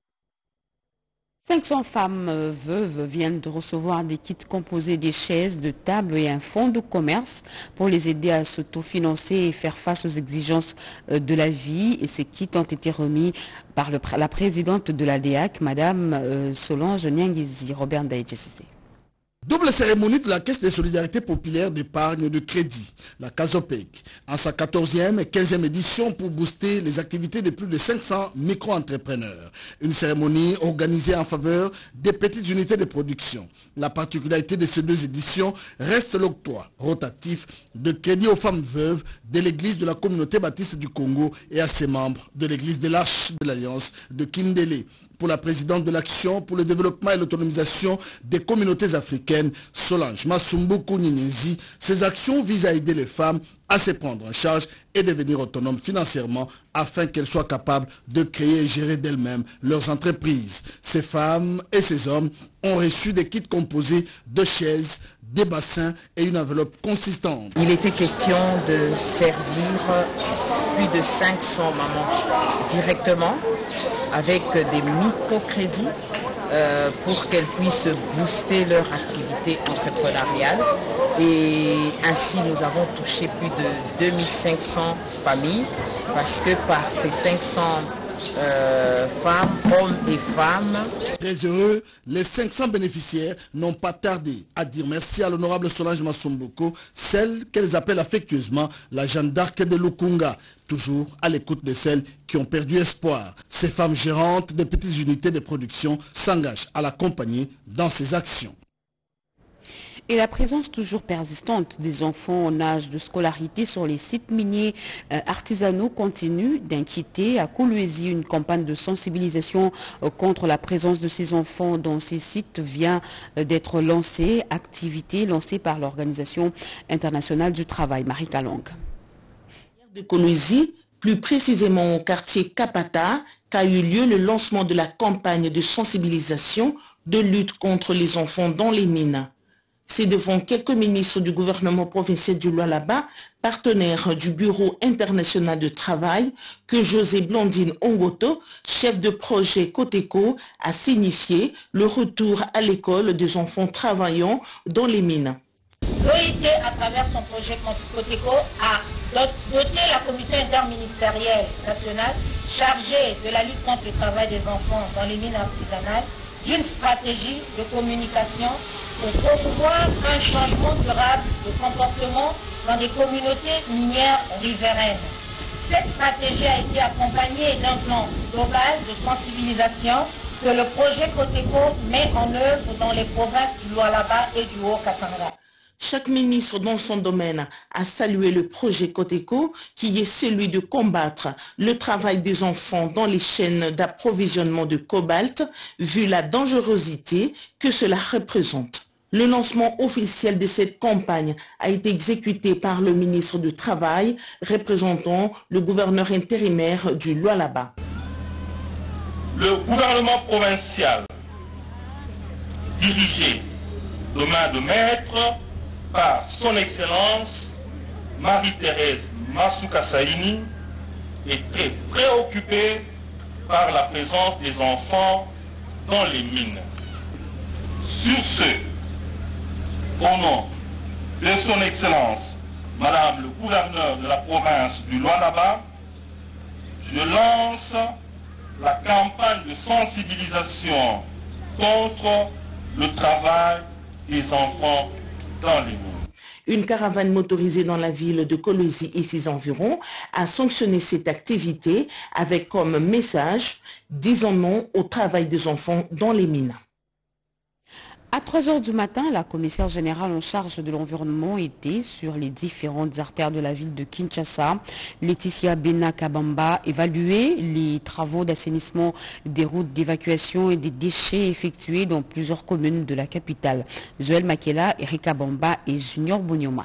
cinq cents femmes veuves viennent de recevoir des kits composés des chaises, de tables et un fonds de commerce pour les aider à s'autofinancer et faire face aux exigences de la vie. Et ces kits ont été remis par le, la présidente de l'A D A C, Madame Solange Nyangezi. Robert Ndaïdjessé. Double cérémonie de la Caisse de solidarité populaire d'épargne de crédit, la CASOPEC, en sa quatorzième et quinzième édition pour booster les activités de plus de cinq cents micro-entrepreneurs. Une cérémonie organisée en faveur des petites unités de production. La particularité de ces deux éditions reste l'octroi rotatif de crédit aux femmes veuves de l'église de la communauté baptiste du Congo et à ses membres de l'église de l'Arche de l'Alliance de Kindélé. Pour la présidente de l'Action pour le développement et l'autonomisation des communautés africaines, Solange Masumbuku Nyangezi, ces actions visent à aider les femmes à se prendre en charge et devenir autonomes financièrement afin qu'elles soient capables de créer et gérer d'elles-mêmes leurs entreprises. Ces femmes et ces hommes ont reçu des kits composés de chaises, des bassins et une enveloppe consistante. Il était question de servir plus de cinq cents mamans directement avec des microcrédits euh, pour qu'elles puissent booster leur activité entrepreneuriale. Et ainsi, nous avons touché plus de deux mille cinq cents familles parce que par ces cinq cents euh, femmes, hommes et femmes. Très heureux, les cinq cents bénéficiaires n'ont pas tardé à dire merci à l'honorable Solange Masumbuku, celle qu'elles appellent affectueusement la Jeanne d'Arc de Lukunga, toujours à l'écoute de celles qui ont perdu espoir. Ces femmes gérantes des petites unités de production s'engagent à l'accompagner dans ses actions. Et la présence toujours persistante des enfants en âge de scolarité sur les sites miniers euh, artisanaux continue d'inquiéter. À Kolwezi, une campagne de sensibilisation euh, contre la présence de ces enfants dans ces sites vient euh, d'être lancée, activité lancée par l'Organisation internationale du travail. Marie Kalong. De Kolwezi, plus précisément au quartier Kapata, qu'a eu lieu le lancement de la campagne de sensibilisation de lutte contre les enfants dans les mines. C'est devant quelques ministres du gouvernement provincial du Lualaba, partenaire du Bureau international de travail, que José Blandine Ongoto, chef de projet Coteco, a signifié le retour à l'école des enfants travaillant dans les mines. L'O I T, à travers son projet Coteco, a doté la commission interministérielle nationale chargée de la lutte contre le travail des enfants dans les mines artisanales d'une stratégie de communication pour promouvoir un changement durable de comportement dans des communautés minières riveraines. Cette stratégie a été accompagnée d'un plan global de sensibilisation que le projet Coteco met en œuvre dans les provinces du Lualaba et du Haut-Katanga. Chaque ministre dans son domaine a salué le projet Coteco qui est celui de combattre le travail des enfants dans les chaînes d'approvisionnement de cobalt vu la dangerosité que cela représente. Le lancement officiel de cette campagne a été exécuté par le ministre du Travail représentant le gouverneur intérimaire du Lualaba. Le gouvernement provincial dirigé de main de maître par son Excellence Marie-Thérèse Masuka Saini est très préoccupé par la présence des enfants dans les mines. Sur ce, au nom de son Excellence Madame le gouverneur de la province du Lualaba, je lance la campagne de sensibilisation contre le travail des enfants dans les mines. Une caravane motorisée dans la ville de Kolwezi et ses environs a sanctionné cette activité avec comme message « Disons non au travail des enfants dans les mines ». À trois heures du matin, la commissaire générale en charge de l'environnement était sur les différentes artères de la ville de Kinshasa. Laetitia Bena Kabamba évaluait les travaux d'assainissement des routes d'évacuation et des déchets effectués dans plusieurs communes de la capitale. Joël Makela, Erika Bamba et Junior Bonyoma.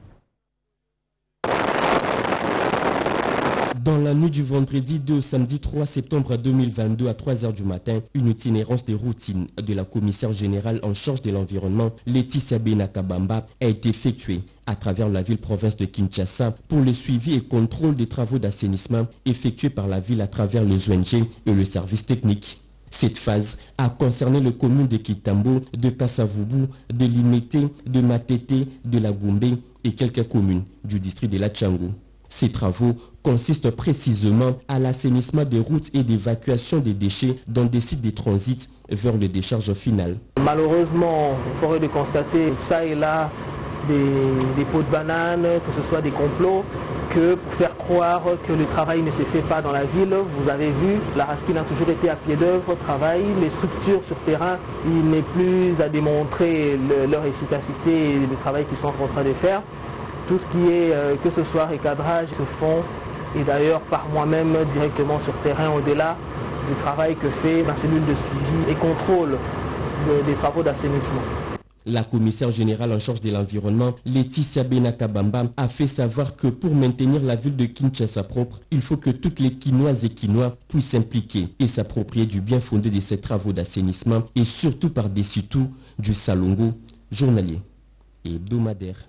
Dans la nuit du vendredi deux au samedi trois septembre deux mille vingt-deux à trois heures du matin, une itinérance de routine de la commissaire générale en charge de l'environnement, Laetitia Bena Kabamba, a été effectuée à travers la ville-province de Kinshasa pour le suivi et contrôle des travaux d'assainissement effectués par la ville à travers les O N G et le service technique. Cette phase a concerné les communes de Kitambo, de Kassavubu, de Limete, de Matete, de la Goumbé et quelques communes du district de la Tchango. Ces travaux consistent précisément à l'assainissement des routes et d'évacuation des déchets dans des sites de transit vers les décharges finales. Malheureusement, il faudrait de constater ça et là des, des pots de banane, que ce soit des complots, que pour faire croire que le travail ne se fait pas dans la ville. Vous avez vu, la Raskin a toujours été à pied d'œuvre, travail, les structures sur terrain, il n'est plus à démontrer le, leur efficacité et le travail qu'ils sont en train de faire. Tout ce qui est, euh, que ce soit recadrage, se font, et d'ailleurs par moi-même directement sur terrain, au-delà du travail que fait la cellule de suivi et contrôle de, des travaux d'assainissement. La commissaire générale en charge de l'environnement, Laetitia Bena Kabamba, a fait savoir que pour maintenir la ville de Kinshasa propre, il faut que toutes les Kinoises et Kinois puissent s'impliquer et s'approprier du bien fondé de ces travaux d'assainissement et surtout par-dessus tout du salongo journalier et hebdomadaire.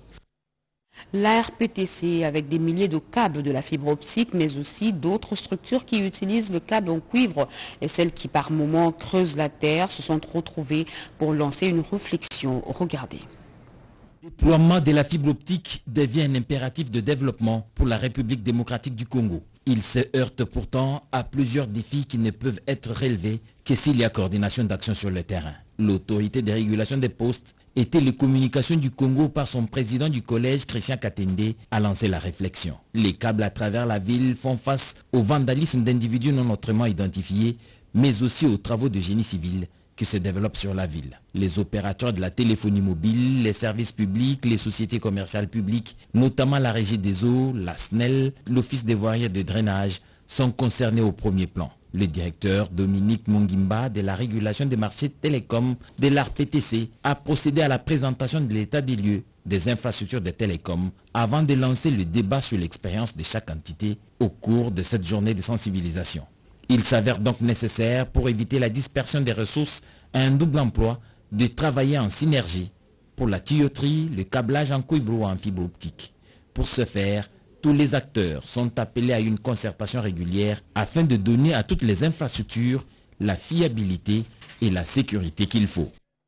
La R P T C avec des milliers de câbles de la fibre optique, mais aussi d'autres structures qui utilisent le câble en cuivre et celles qui par moments creusent la terre se sont retrouvées pour lancer une réflexion. Regardez. Le déploiement de la fibre optique devient un impératif de développement pour la République démocratique du Congo. Il se heurte pourtant à plusieurs défis qui ne peuvent être relevés que s'il y a coordination d'action sur le terrain. L'autorité de régulation des postes et télécommunications du Congo par son président du collège, Christian Katende, a lancé la réflexion. Les câbles à travers la ville font face au vandalisme d'individus non autrement identifiés, mais aussi aux travaux de génie civil qui se développent sur la ville. Les opérateurs de la téléphonie mobile, les services publics, les sociétés commerciales publiques, notamment la Régie des eaux, la S N E L, l'Office des voiries et de drainage, sont concernés au premier plan. Le directeur Dominique Mongimba de la régulation des marchés télécoms de l'A R P T C a procédé à la présentation de l'état des lieux des infrastructures de télécoms avant de lancer le débat sur l'expérience de chaque entité au cours de cette journée de sensibilisation. Il s'avère donc nécessaire, pour éviter la dispersion des ressources à un double emploi, de travailler en synergie pour la tuyauterie, le câblage en cuivre ou en fibre optique. Pour ce faire, tous les acteurs sont appelés à une concertation régulière afin de donner à toutes les infrastructures la fiabilité et la sécurité qu'il faut.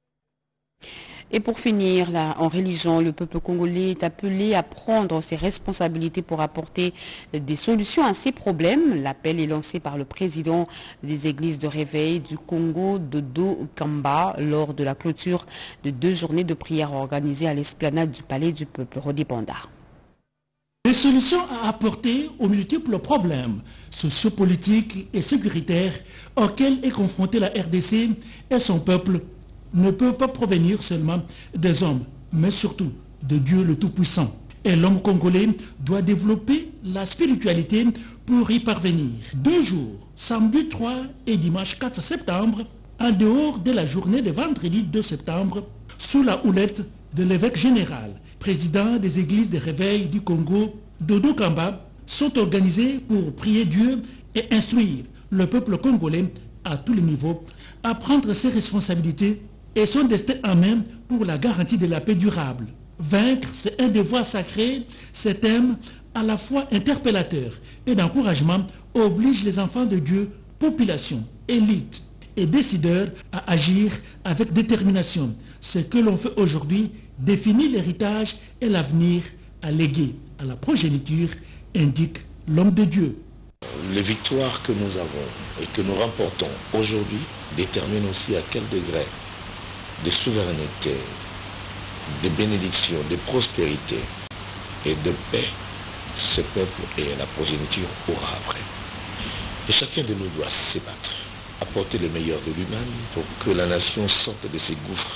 Et pour finir, là, en religion, le peuple congolais est appelé à prendre ses responsabilités pour apporter des solutions à ces problèmes. L'appel est lancé par le président des églises de réveil du Congo, Dodo Kamba, lors de la clôture de deux journées de prière organisées à l'esplanade du Palais du Peuple. Rodi Banda. Des solutions à apporter aux multiples problèmes sociopolitiques et sécuritaires auxquels est confrontée la R D C et son peuple ne peuvent pas provenir seulement des hommes, mais surtout de Dieu le Tout-Puissant. Et l'homme congolais doit développer la spiritualité pour y parvenir. Deux jours, samedi trois et dimanche quatre septembre, en dehors de la journée de vendredi deux septembre, sous la houlette de l'évêque général, président des églises de réveil du Congo, Dodo Kamba, sont organisés pour prier Dieu et instruire le peuple congolais à tous les niveaux à prendre ses responsabilités et son destin en main pour la garantie de la paix durable. Vaincre, c'est un devoir sacré. Ce thème, à la fois interpellateur et d'encouragement, oblige les enfants de Dieu, population, élite et décideurs à agir avec détermination. Ce que l'on fait aujourd'hui définit l'héritage et l'avenir à léguer à la progéniture, indique l'homme de Dieu. Les victoires que nous avons et que nous remportons aujourd'hui déterminent aussi à quel degré de souveraineté, de bénédiction, de prospérité et de paix ce peuple et la progéniture aura après. Et chacun de nous doit se battre, apporter le meilleur de lui-même pour que la nation sorte de ses gouffres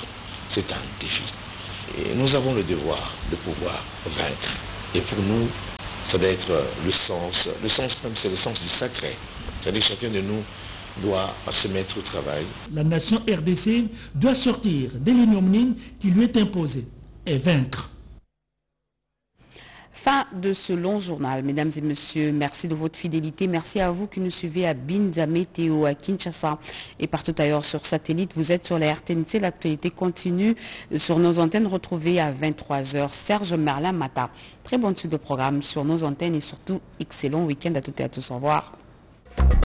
c'est un défi. Et nous avons le devoir de pouvoir vaincre. Et pour nous, ça doit être le sens, le sens même, c'est le sens du sacré. C'est-à-dire que chacun de nous doit se mettre au travail. La nation R D C doit sortir de l'ignominie qui lui est imposée et vaincre. Fin de ce long journal. Mesdames et messieurs, merci de votre fidélité. Merci à vous qui nous suivez à Binza Météo, à Kinshasa et partout ailleurs sur satellite. Vous êtes sur la R T N C. L'actualité continue sur nos antennes. Retrouvez à vingt-trois heures Serge Merlin Mata. Très bonne suite de programme sur nos antennes et surtout excellent week-end à toutes et à tous. Au revoir.